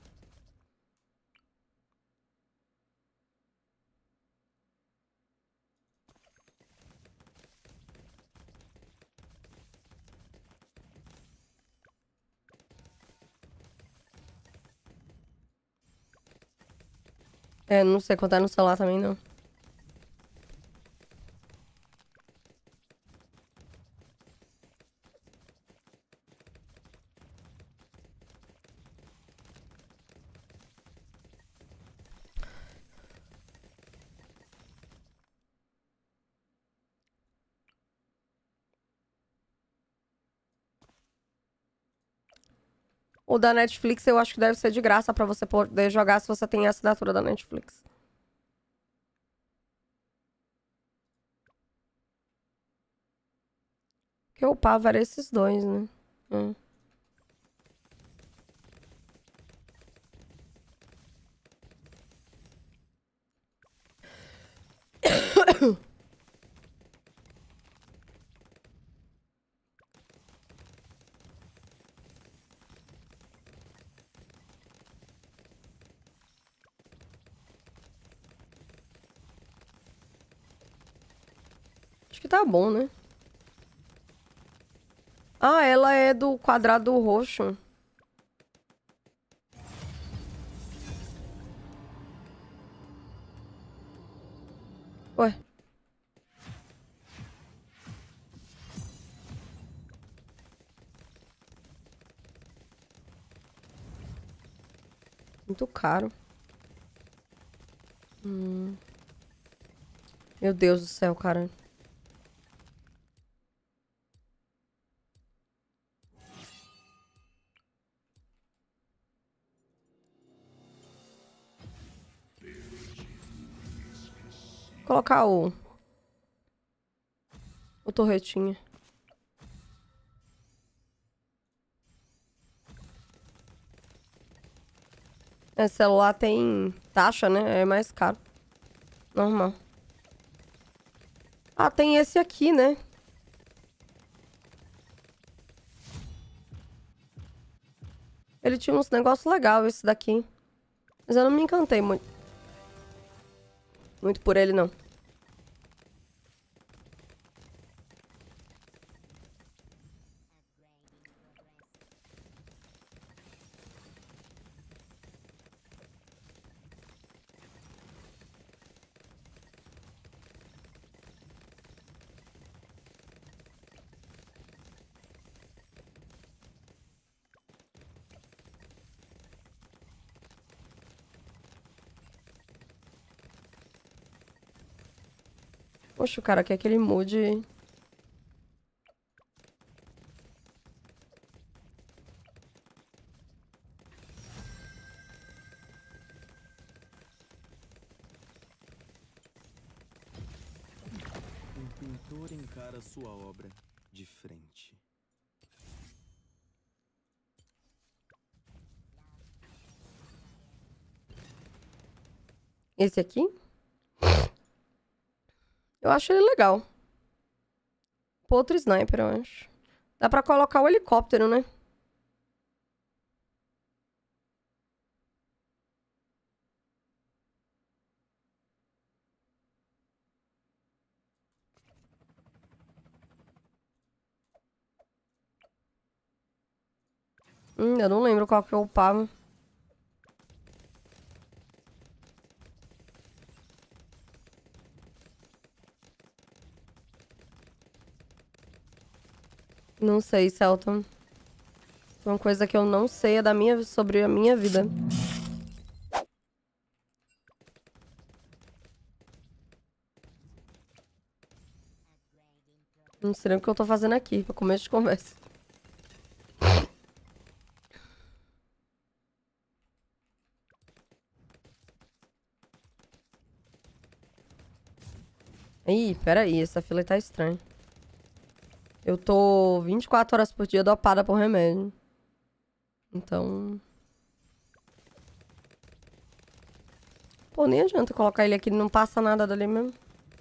É, não sei quanto é no celular também, não. O da Netflix eu acho que deve ser de graça pra você poder jogar se você tem a assinatura da Netflix. Porque eu upava era esses dois, né? Hum. Acho que tá bom, né? Ah, ela é do quadrado roxo. Ué. Muito caro. Meu Deus do céu, cara. Vou colocar o torretinho. Esse celular tem taxa, né? É mais caro. Normal. Ah, tem esse aqui, né? Ele tinha uns negócios legais, esse daqui. Mas eu não me encantei muito. Muito por ele, não. Poxa, o cara quer que ele mude. Um pintor encara sua obra de frente. Esse aqui? Eu acho ele legal. Outro sniper, eu acho. Dá pra colocar o helicóptero, né? Eu não lembro qual que eu upava. Não sei, Celton. Uma coisa que eu não sei é sobre a minha vida. Não sei nem o que eu tô fazendo aqui, pra começo de conversa. Ih, peraí, essa fila tá estranha. Eu tô 24 horas por dia dopada por remédio. Então... Pô, nem adianta colocar ele aqui, não passa nada dali mesmo.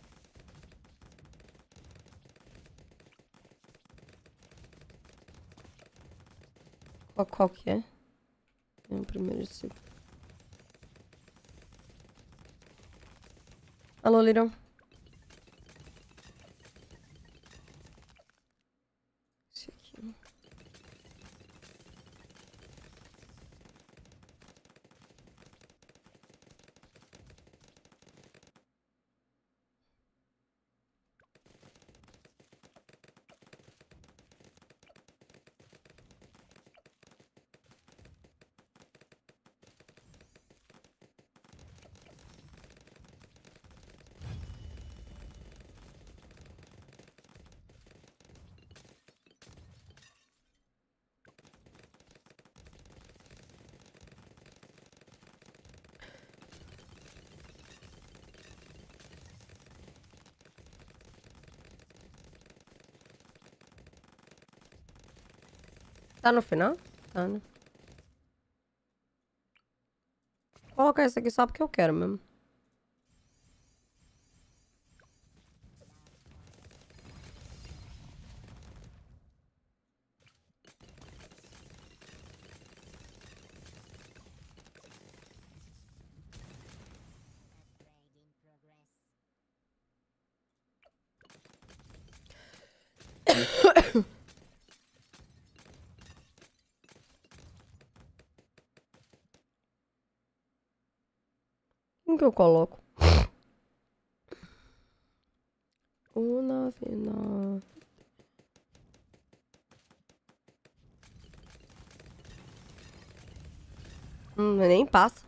Qual que é? É o primeiro e o segundo. Alô, Little. Esse aqui. Tá no final? Tá, né? Vou colocar isso aqui só porque eu quero mesmo. Quem que eu coloco? 199. Nem passa.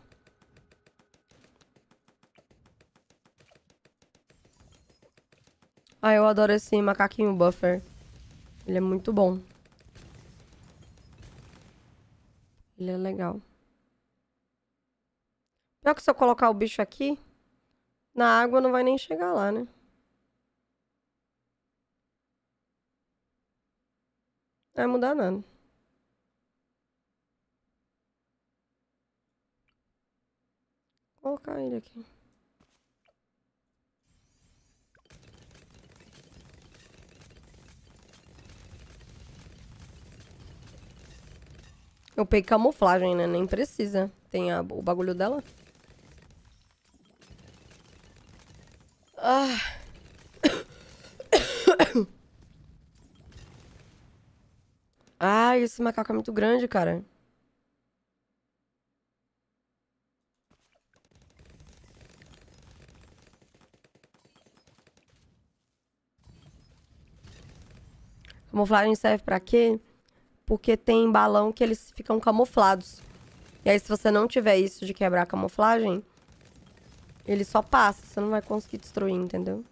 Ah, eu adoro esse macaquinho buffer. Ele é muito bom. Ele é legal. Pior que se eu colocar o bicho aqui, na água não vai nem chegar lá, né? Não vai mudar nada. Vou colocar ele aqui. Eu peguei camuflagem, né? Nem precisa. Tem o bagulho dela. Ah. Ai, esse macaco é muito grande, cara. Camuflagem serve pra quê? Porque tem balão que eles ficam camuflados. E aí, se você não tiver isso de quebrar a camuflagem, ele só passa. Você não vai conseguir destruir, entendeu?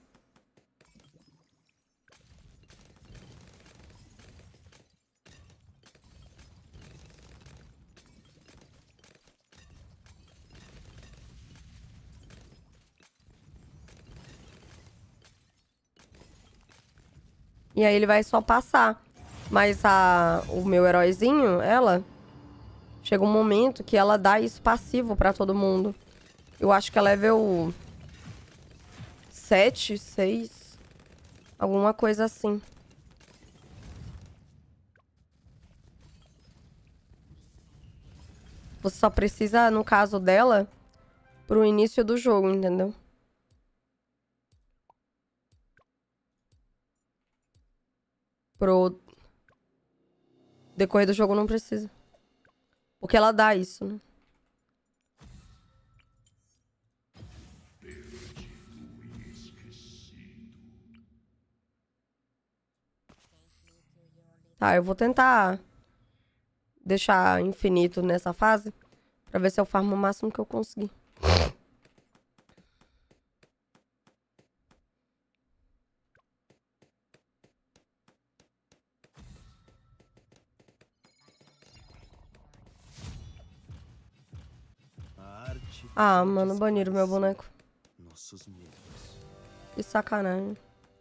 E aí ele vai só passar. Mas o meu heróizinho, ela... Chega um momento que ela dá isso passivo pra todo mundo. Eu acho que é level 7, 6. Alguma coisa assim. Você só precisa, no caso dela, pro início do jogo, entendeu? Pro decorrer do jogo não precisa. Porque ela dá isso, né? Tá, eu vou tentar deixar infinito nessa fase. Pra ver se eu farmo o máximo que eu conseguir. Ah, mano, baniram meu boneco. Nossos medos. Que sacanagem.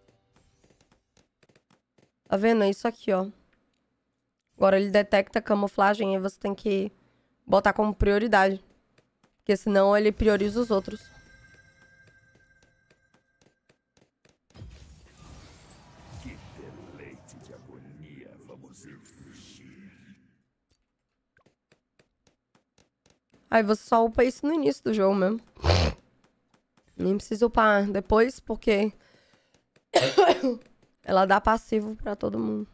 Tá vendo? É isso aqui, ó. Agora ele detecta camuflagem e você tem que botar como prioridade. Porque senão ele prioriza os outros. Aí você só upa isso no início do jogo mesmo. Nem precisa upar depois, porque ela dá passivo pra todo mundo.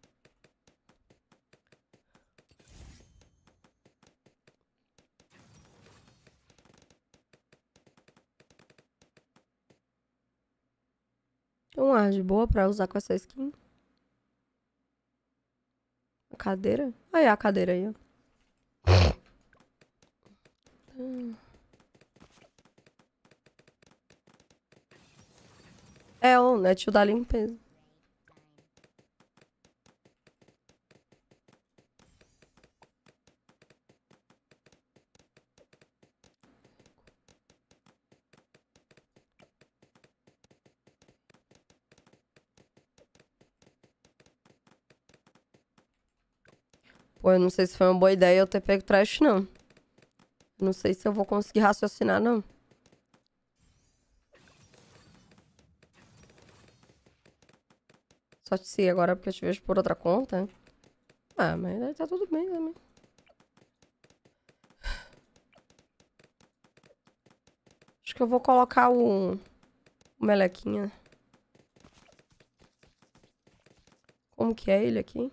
Tem um ar de boa pra usar com essa skin. A cadeira? Aí a cadeira aí, ó. É o net da limpeza. Pô, eu não sei se foi uma boa ideia eu ter pego trash, não. Não sei se eu vou conseguir raciocinar, não. Só se agora porque eu te vejo por outra conta. Ah, mas aí tá tudo bem também. Acho que eu vou colocar o melequinha. Como que é ele aqui?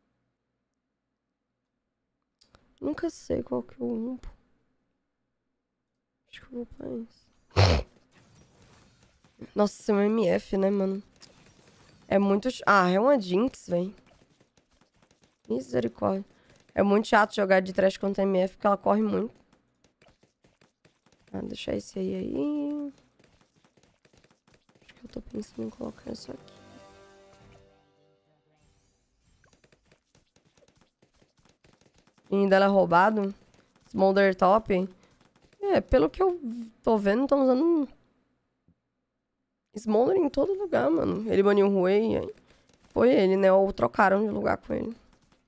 Nunca sei qual que eu umpo. Acho que eu vou pra isso. Nossa, esse é um MF, né, mano? É muito... Ah, é uma Jinx, velho. Misericórdia. É muito chato jogar de trash contra MF, porque ela corre muito. Ah, deixar esse aí. Acho que eu tô pensando em colocar isso aqui. E ainda ela é roubado. Smolder top. É, pelo que eu tô vendo, estão usando Smolder em todo lugar, mano. Ele baniu o Huey. Foi ele, né? Ou trocaram de lugar com ele.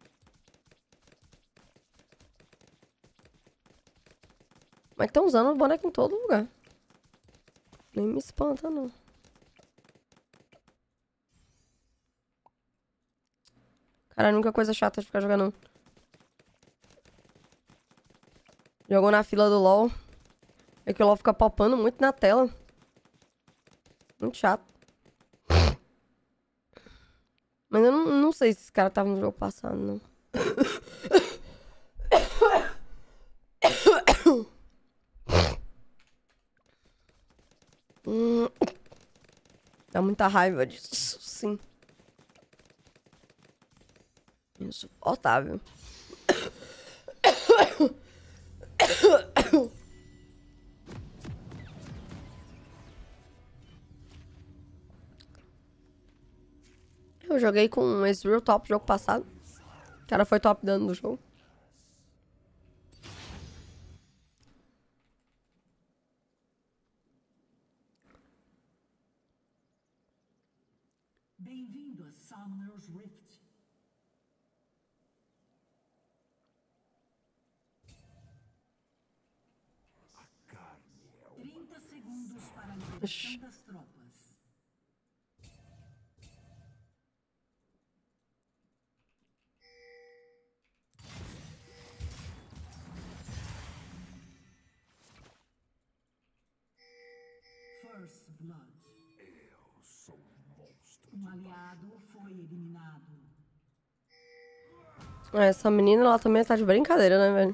Mas estão usando o boneco em todo lugar. Nem me espanta, não. Cara, a única coisa chata de ficar jogando. Jogou na fila do LoL. É que o LoL fica popando muito na tela. Muito chato. Mas eu não sei se esse cara tava no jogo passado, não. Dá muita raiva disso, sim. Insuportável. Eu joguei com esse Real Top jogo passado. O cara foi top dano no jogo. Bem-vindo a Summoner's Rift. A 30 segundos para a liberação das tropas. First Blood. Eu sou um monstro. Um aliado foi eliminado. Essa menina, ela também tá de brincadeira, né, velho?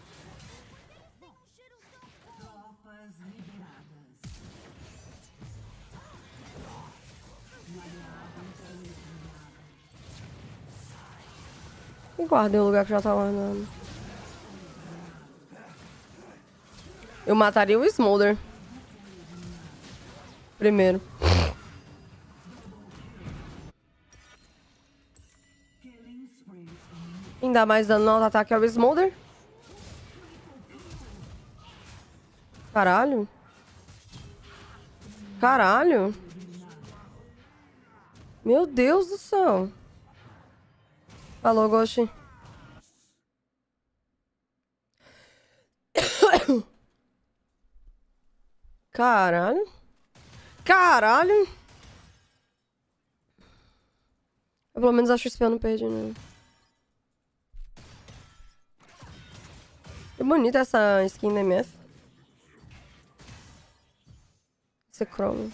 Tropas liberadas. Um aliado foi eliminado. E guardei o lugar que já tá guardando. Eu mataria o Smolder. Primeiro. Killing spree. Quem dá mais dano no auto-ataque é o Smolder. Caralho. Caralho. Meu Deus do céu. Falou, Ghost. Caralho. Caralho. Eu pelo menos acho que o XP eu não perdi, né? É bonita essa skin da MF. Esse chrome.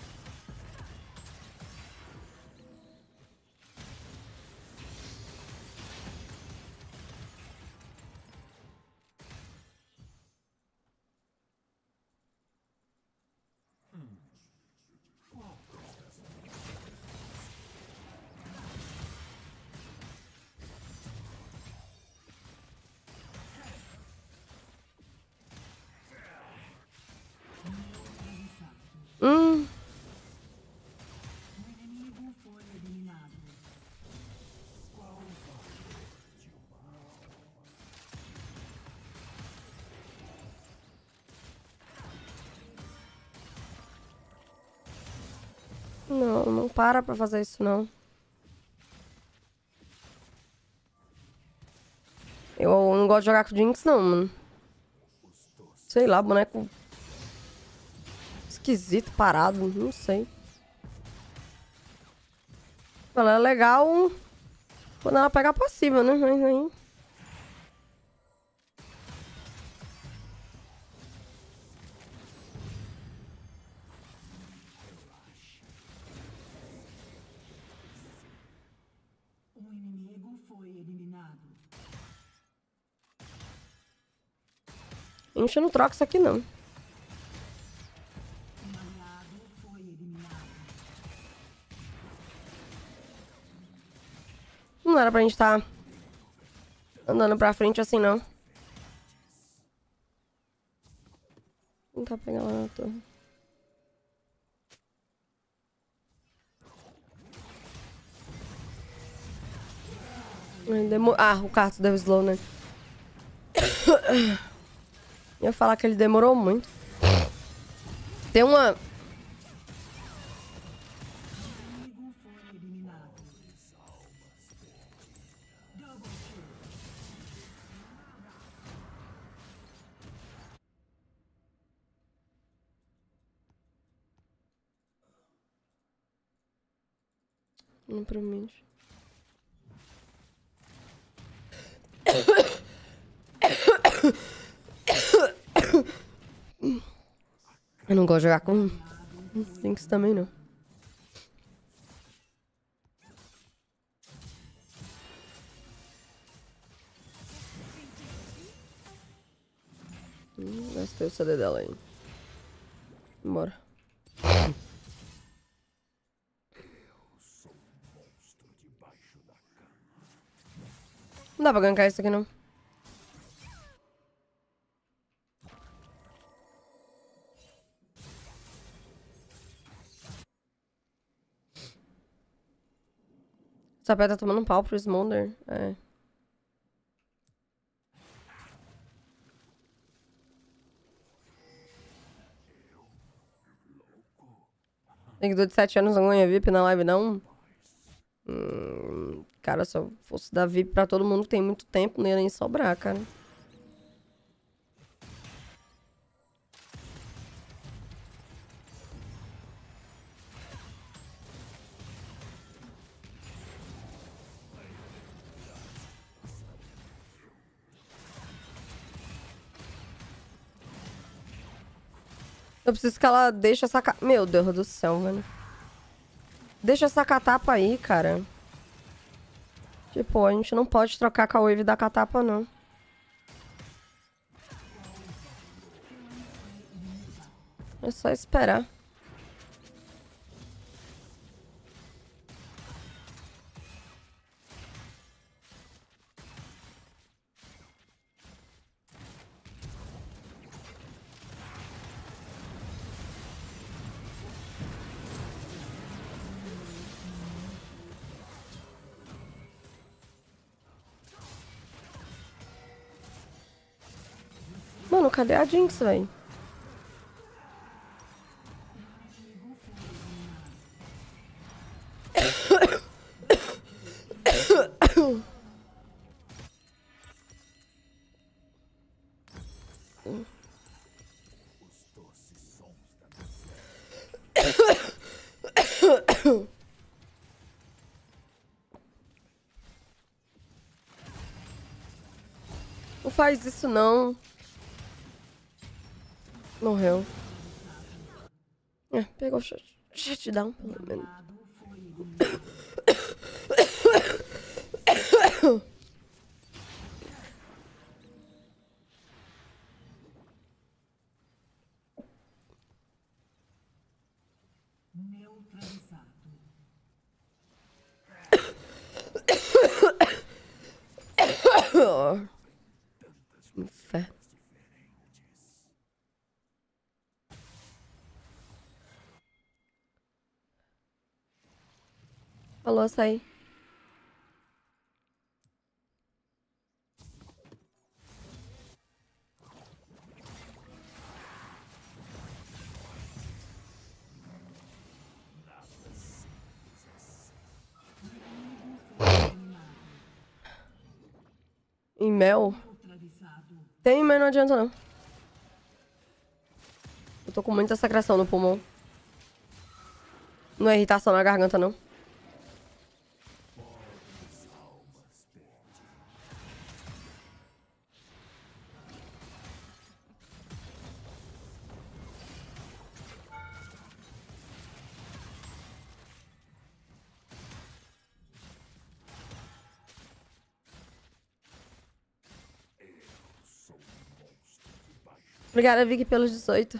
O inimigo foi eliminado. Não, não para pra fazer isso, não. Eu não gosto de jogar com Jinx, não, mano. Sei lá, boneco... esquisito, parado, não sei. Ela é legal quando ela pega a passiva, né? Aí... O inimigo foi eliminado. A gente não troca isso aqui, não. Um aliado foi eliminado. Não era pra gente estar andando pra frente assim, não. Vou tentar pegar lá na torre. Ah, o Cartus deu slow, né? Eu ia falar que ele demorou muito. Tem uma... O inimigo foi eliminado. Double kill. Não promete. Eu não gosto de jogar com Jinx também, não. Gastei o CD dela aí. Bora. Não dá pra gankar isso aqui, não. Essa pedra tá tomando um pau pro Smolder. É. Seguidor de 7 anos não ganha VIP na live, não? Cara, se eu fosse dar VIP pra todo mundo que tem muito tempo, não ia nem sobrar, cara. Eu preciso que ela deixe essa... Meu Deus do céu, velho. Deixa essa catapa aí, cara. Tipo, a gente não pode trocar com a wave da catapa, não. É só esperar. Mano, cadê a Jinx, velho? faz isso, não. Morreu. É, pegou o shutdown, pelo menos. Neutralizado. Inferno. Falou, açaí. Em mel? Tem, mas não adianta não. Eu tô com muita secreção no pulmão. Não é irritação na garganta, não. Obrigada, Vicky, pelos 18.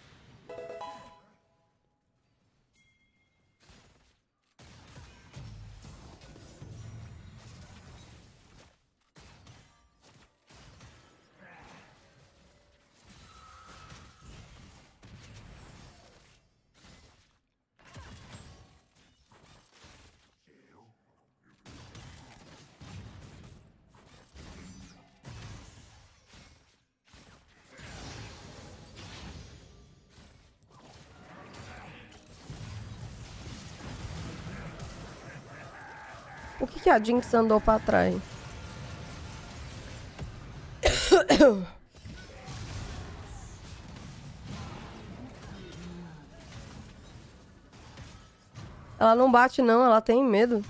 O que a Jinx andou pra trás? Ela não bate, não. Ela tem medo.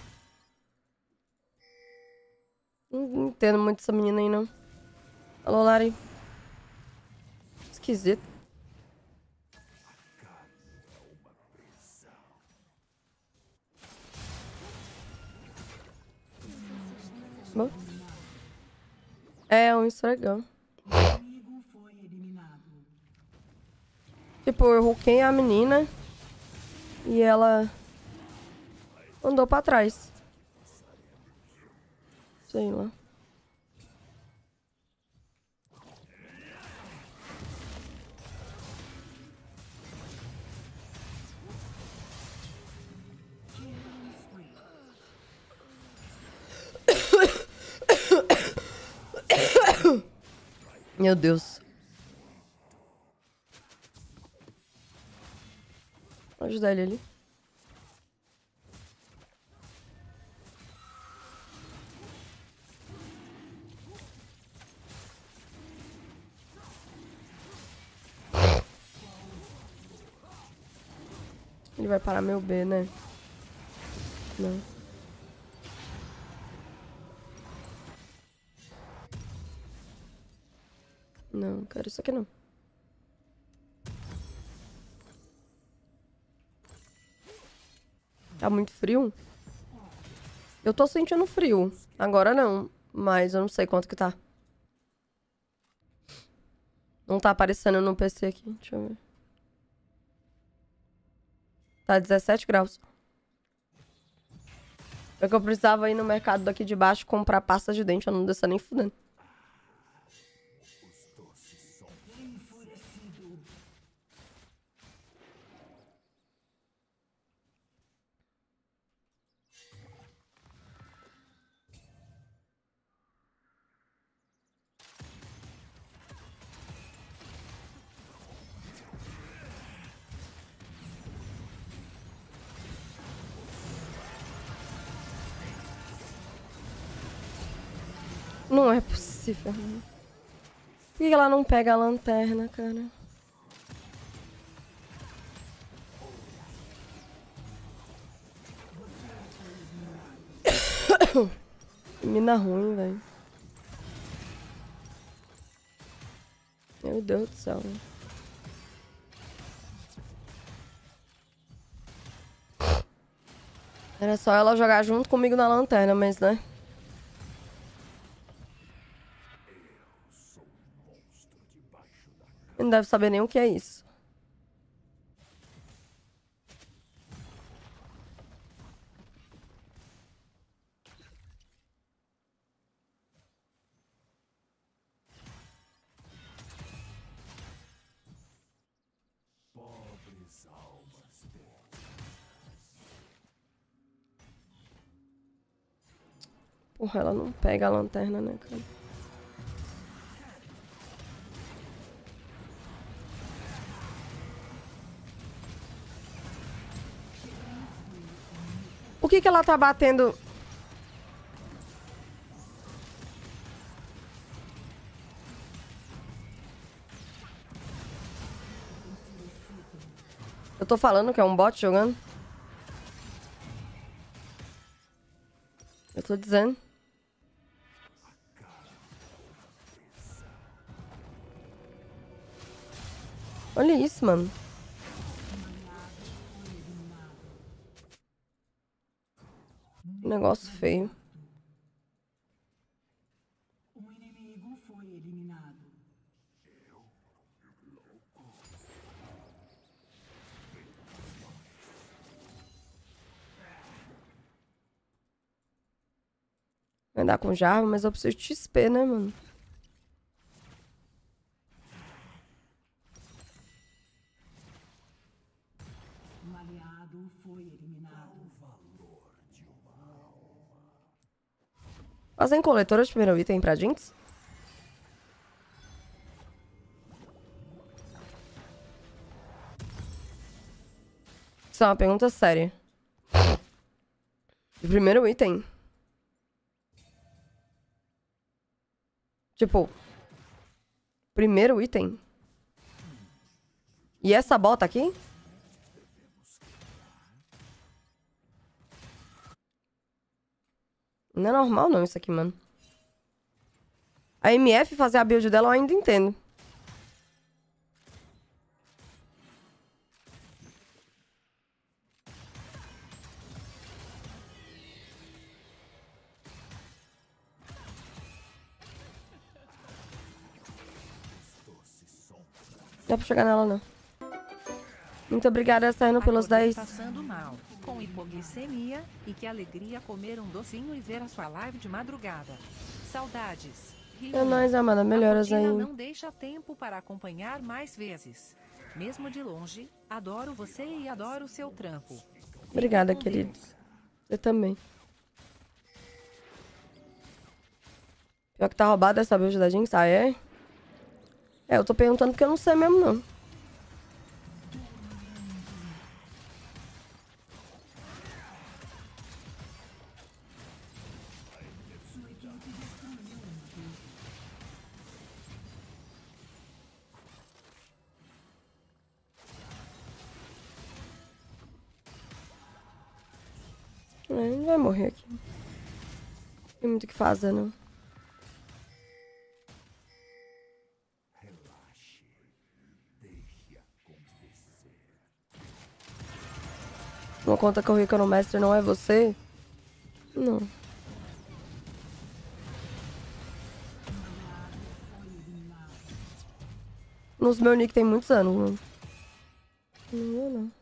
Não entendo muito essa menina aí, não. Alô, Lari. Esquisito. Bom. É um esfregão. Tipo, eu roquei a menina e ela andou pra trás. Sei lá. Meu Deus. Vou ajudar ele ali. Ele vai parar meu B, né? Não. Não, quero isso aqui não. Tá muito frio? Eu tô sentindo frio. Agora não. Mas eu não sei quanto que tá. Não tá aparecendo no PC aqui. Deixa eu ver. Tá 17 graus. É que eu precisava ir no mercado daqui de baixo comprar pasta de dente. Eu não desço nem fudendo. Não é possível. Por que ela não pega a lanterna, cara? Mina ruim, velho. Meu Deus do céu. Era só ela jogar junto comigo na lanterna, mas né? Não deve saber nem o que é isso. Porra, ela não pega a lanterna, né, cara? Por que que ela tá batendo? Eu tô falando que é um bot jogando? Eu tô dizendo. Olha isso, mano. Que negócio feio. Um inimigo foi eliminado. Vai dar com Jarvan, mas eu preciso de XP, né, mano? Um aliado foi eliminado. Fazem coletora de primeiro item pra Jinx? Isso é uma pergunta séria. De primeiro item? Tipo, primeiro item? E essa bota aqui? Não é normal não isso aqui, mano. A MF fazer a build dela eu ainda entendo. Não dá pra chegar nela, não. Muito obrigada, Sarno, pelos Acordei 10. passando mal, com hipoglicemia, e que alegria comer um docinho e ver a sua live de madrugada. Saudades. É nóis, amada. Melhoras a aí. rotina não deixa tempo para acompanhar mais vezes. Mesmo de longe, adoro você e adoro seu trampo. Fique Obrigada, com querido. Deus. Eu também. Pior que tá roubada essa build da Jinx. Ah, é? É, eu tô perguntando porque eu não sei mesmo, não. Não vai morrer aqui. Não tem muito o que fazer, não. Uma conta que eu vi que eu não mestre não é você? Não. Nos meu nick tem muitos anos, mano. Não, não.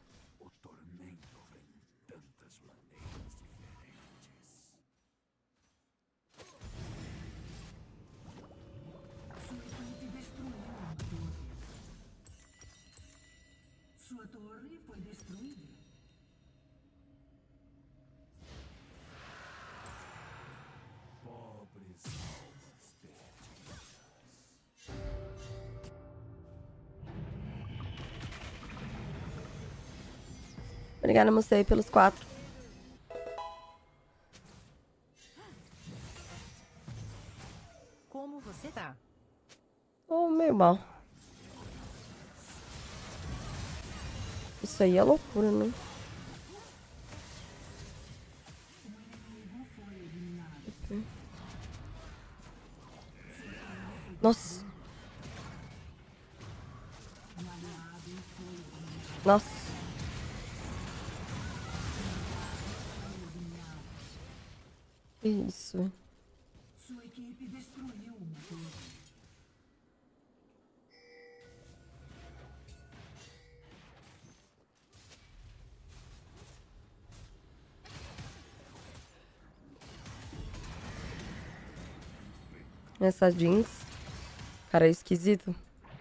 Sua torre foi destruída. Obrigada, Musei, pelos 4. Como você tá? Tô meio mal. Isso aí é loucura, né? Nossa. Nossa. Que isso, velho. Sua equipe destruiu uma torre. Essa Jinx. Cara, é esquisito.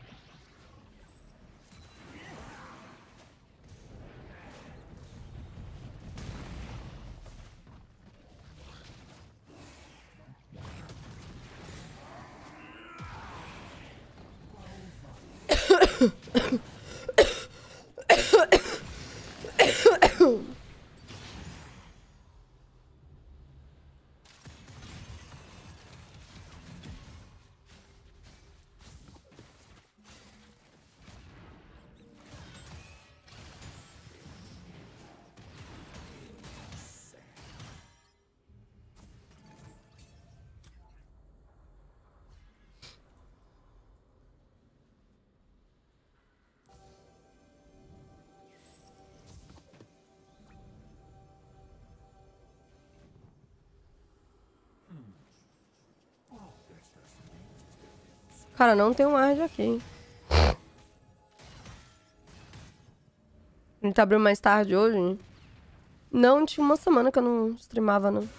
Cara, não tem um ward aqui. A gente abriu mais tarde hoje. Não, tinha uma semana que eu não streamava, não.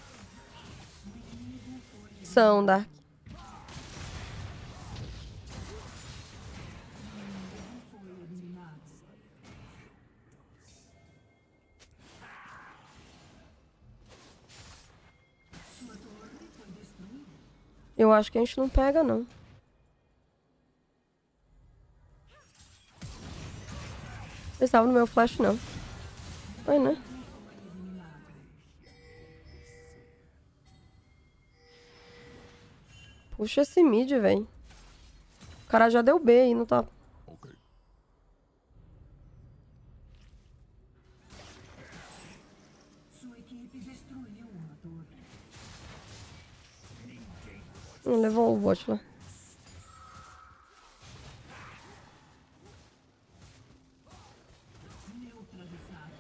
São, Dark. Eu acho que a gente não pega, não. Eu estava no meu flash, não. Foi, né? Puxa esse mid, velho. O cara já deu B aí no top. Sua equipe destruiu uma torre. Não levou o bot lá. Neutralizado.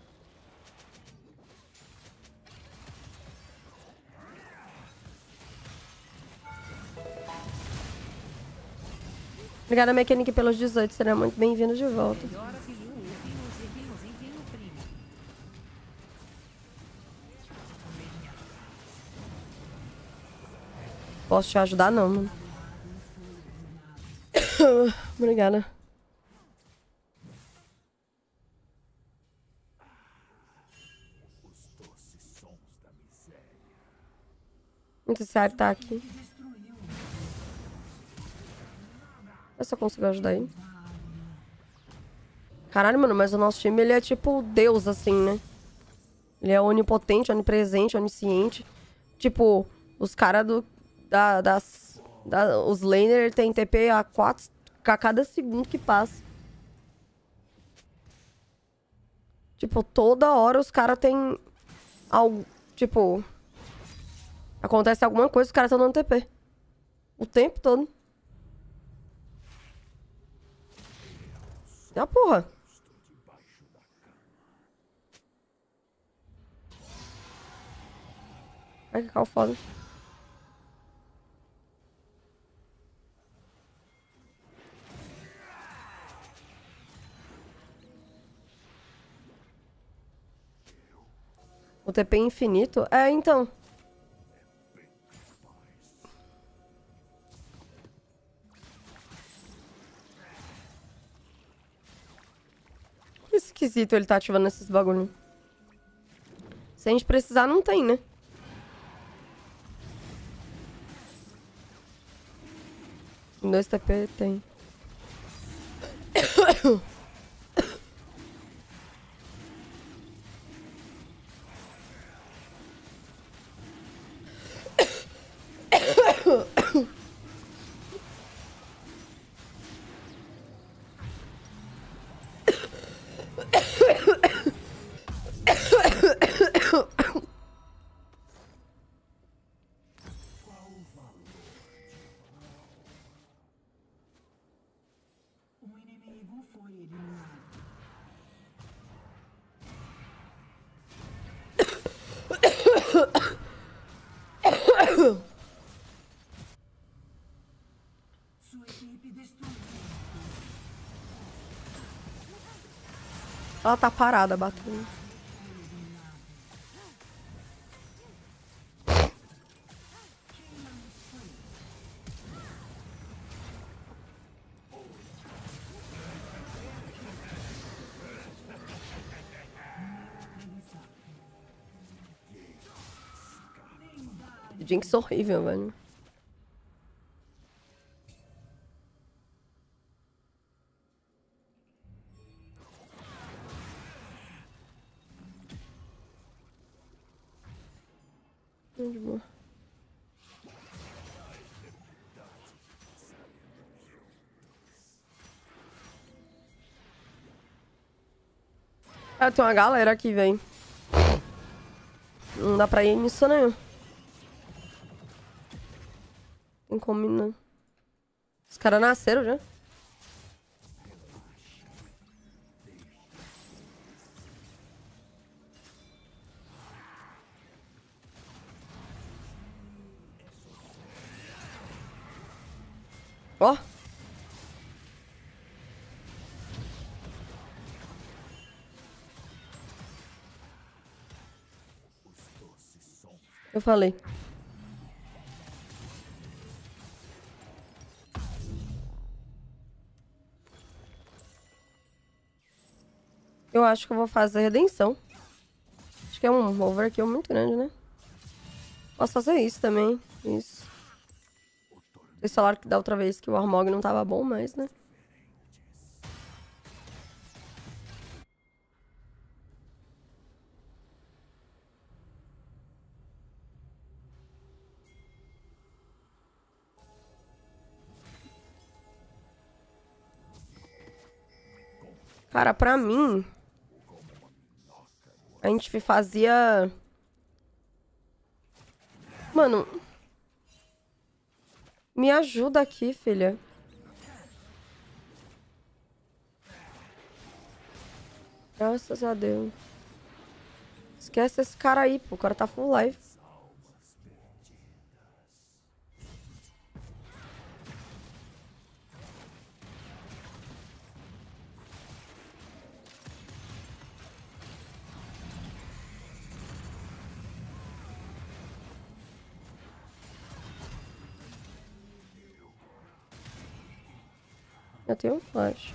Obrigada, Mechanic, pelos 18. Será muito bem-vindo de volta. Melhora Ryu, Ryu, primo. Posso te ajudar, não, mano. Obrigada. O necessário tá aqui. Eu só consigo ajudar ele. Caralho, mano, mas o nosso time, ele é tipo Deus, assim, né? Ele é onipotente, onipresente, onisciente. Tipo, os caras do... os laner tem TP a 4 a cada segundo que passa. Tipo, toda hora os caras tem algo... Tipo... Acontece alguma coisa, os caras estão dando TP. O tempo todo. E a porra. Ai, que carro foda. O TP infinito? É, então. Que esquisito ele tá ativando esses bagulho. Se a gente precisar, não tem, né? Em 2 TP tem. Um inimigo foi Sua equipe destruiu. Ela tá parada, batendo. Jinx horrível, velho. De boa. Ah, tem uma galera aqui, velho. Não dá pra ir nisso, né? Não combina. Os caras nasceram já. Ó. Eu falei. Eu acho que eu vou fazer redenção. Acho que é um overkill muito grande, né? Posso fazer isso também. Isso. Vocês falaram que da outra vez que o Armog não tava bom, mas, né? Cara, pra mim... A gente fazia... Mano... Me ajuda aqui, filha. Graças a Deus. Esquece esse cara aí, pô. O cara tá full life. Eu tenho um flash.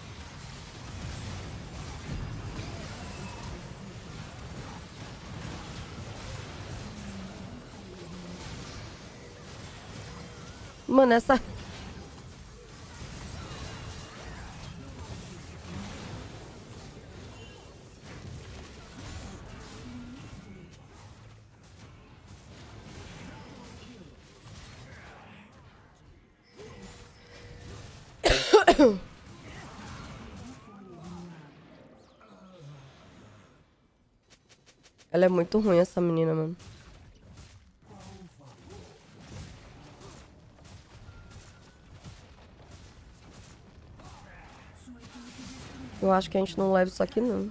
Mano, essa... Ela é muito ruim, essa menina, mano. Eu acho que a gente não leva isso aqui, não.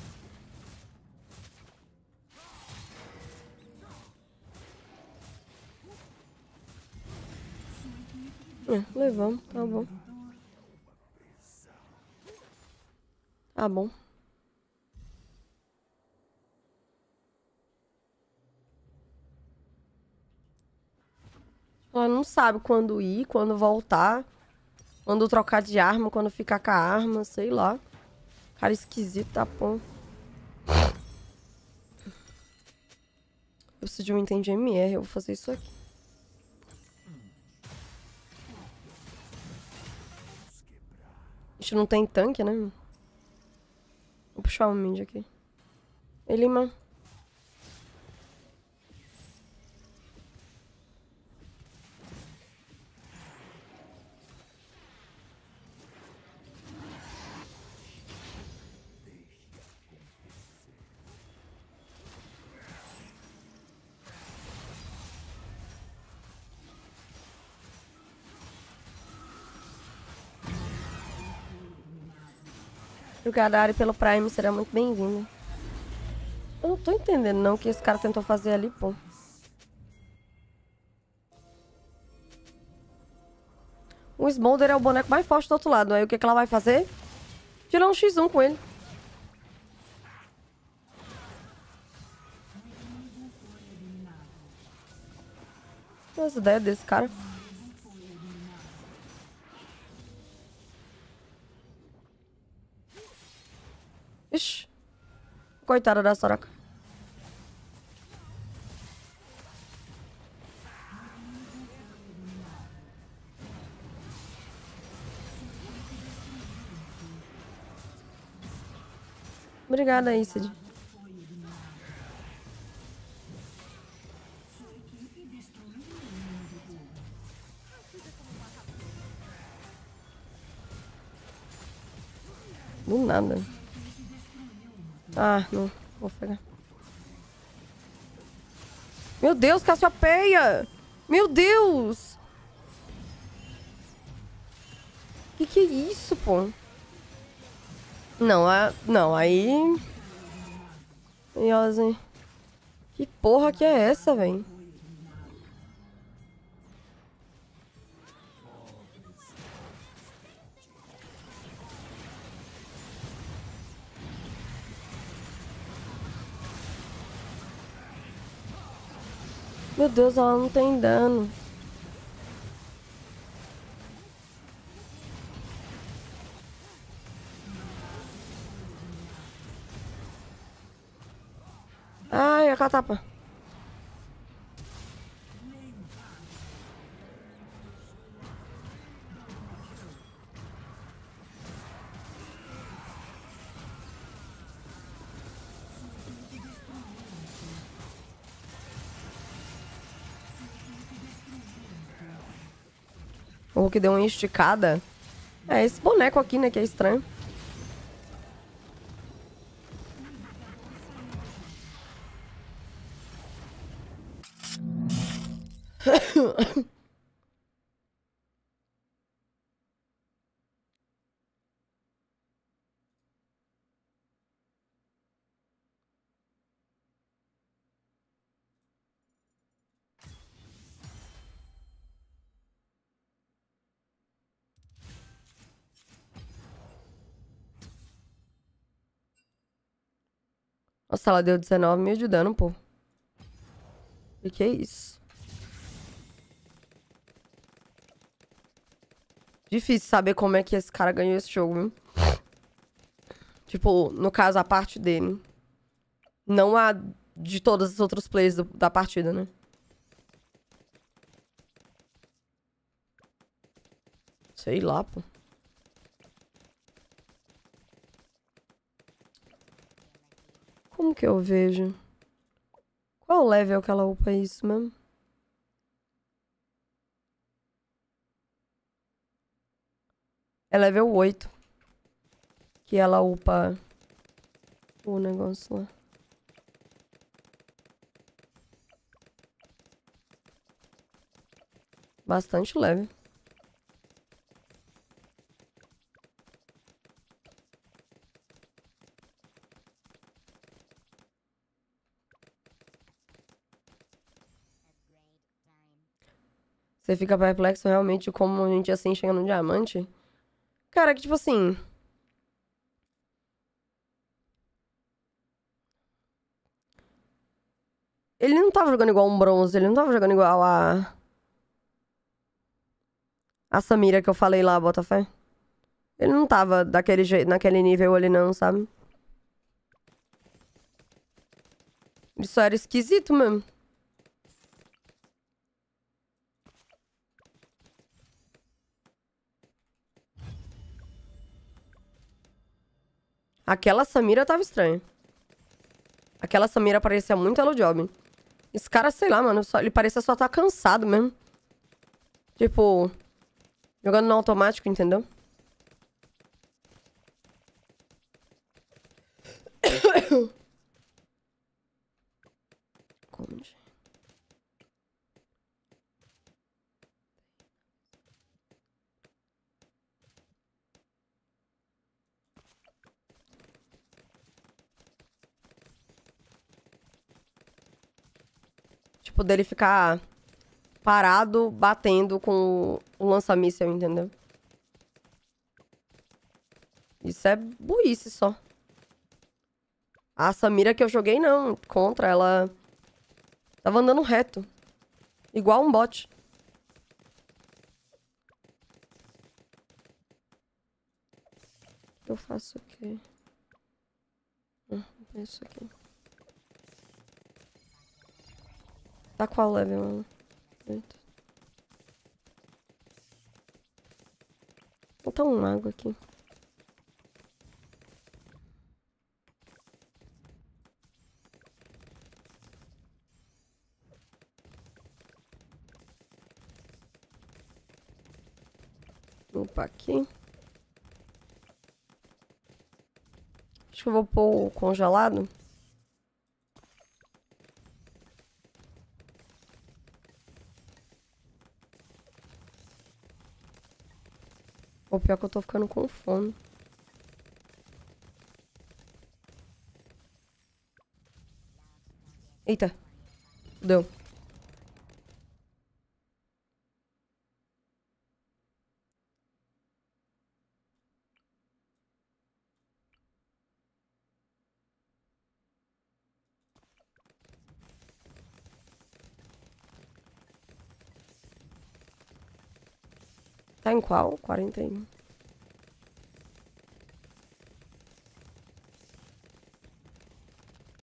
Levamos, tá bom. Tá bom. Ela não sabe quando ir, quando voltar, quando trocar de arma, quando ficar com a arma, sei lá. Cara esquisito, tá bom. Eu preciso de um item de MR, eu vou fazer isso aqui. A gente não tem tanque, né? Vou puxar o mid aqui. Ele, mano. Obrigada, Ari, pelo Prime, será muito bem-vindo. Eu não tô entendendo não o que esse cara tentou fazer ali, pô. O Smolder é o boneco mais forte do outro lado. Aí o que que ela vai fazer? Tirar um X1 com ele. As ideias desse cara. Ixi. Coitada da Soraka. Obrigada aí, Cid. Do nada. Ah, não. Vou pegar. Meu Deus, Cassiopeia! Meu Deus! Que é isso, pô? Não, não, aí... Yosen. Que porra que é essa, velho? Meu Deus, ela não tem dano. Ai, a catapa. O Hulk deu uma esticada. É esse boneco aqui, né, que é estranho. Nossa, ela deu 19 mil de dano, pô. Que é isso? Difícil saber como é que esse cara ganhou esse jogo, viu? Tipo, no caso, a parte dele. Não a de todos os outros players da partida, né? Sei lá, pô. Como que eu vejo? Qual level que ela upa isso mesmo? É level 8. Que ela upa o negócio lá. Bastante leve. Você fica perplexo realmente como a gente assim chega no diamante? Cara, que tipo assim... Ele não tava jogando igual um bronze, ele não tava jogando igual a Samira que eu falei lá, Botafé. Ele não tava daquele jeito, naquele nível ali não, sabe? Ele só era esquisito mesmo. Aquela Samira tava estranha. Aquela Samira parecia muito Elo Job. Esse cara, sei lá, mano, ele parecia só tá cansado mesmo. Tipo, jogando no automático, entendeu? Conde. tipo, dele ficar parado, batendo com o lança-míssel, entendeu? Isso é burrice só. A Samira que eu joguei, não. Contra, ela tava andando reto. Igual um bot. O que eu faço aqui? Isso aqui. Tá qual level, mano? Eita. Vou botar um mago aqui. Opa, aqui. Acho que eu vou pôr o congelado. O pior que eu tô ficando com fome. Eita. Deu. Tá em qual? 41.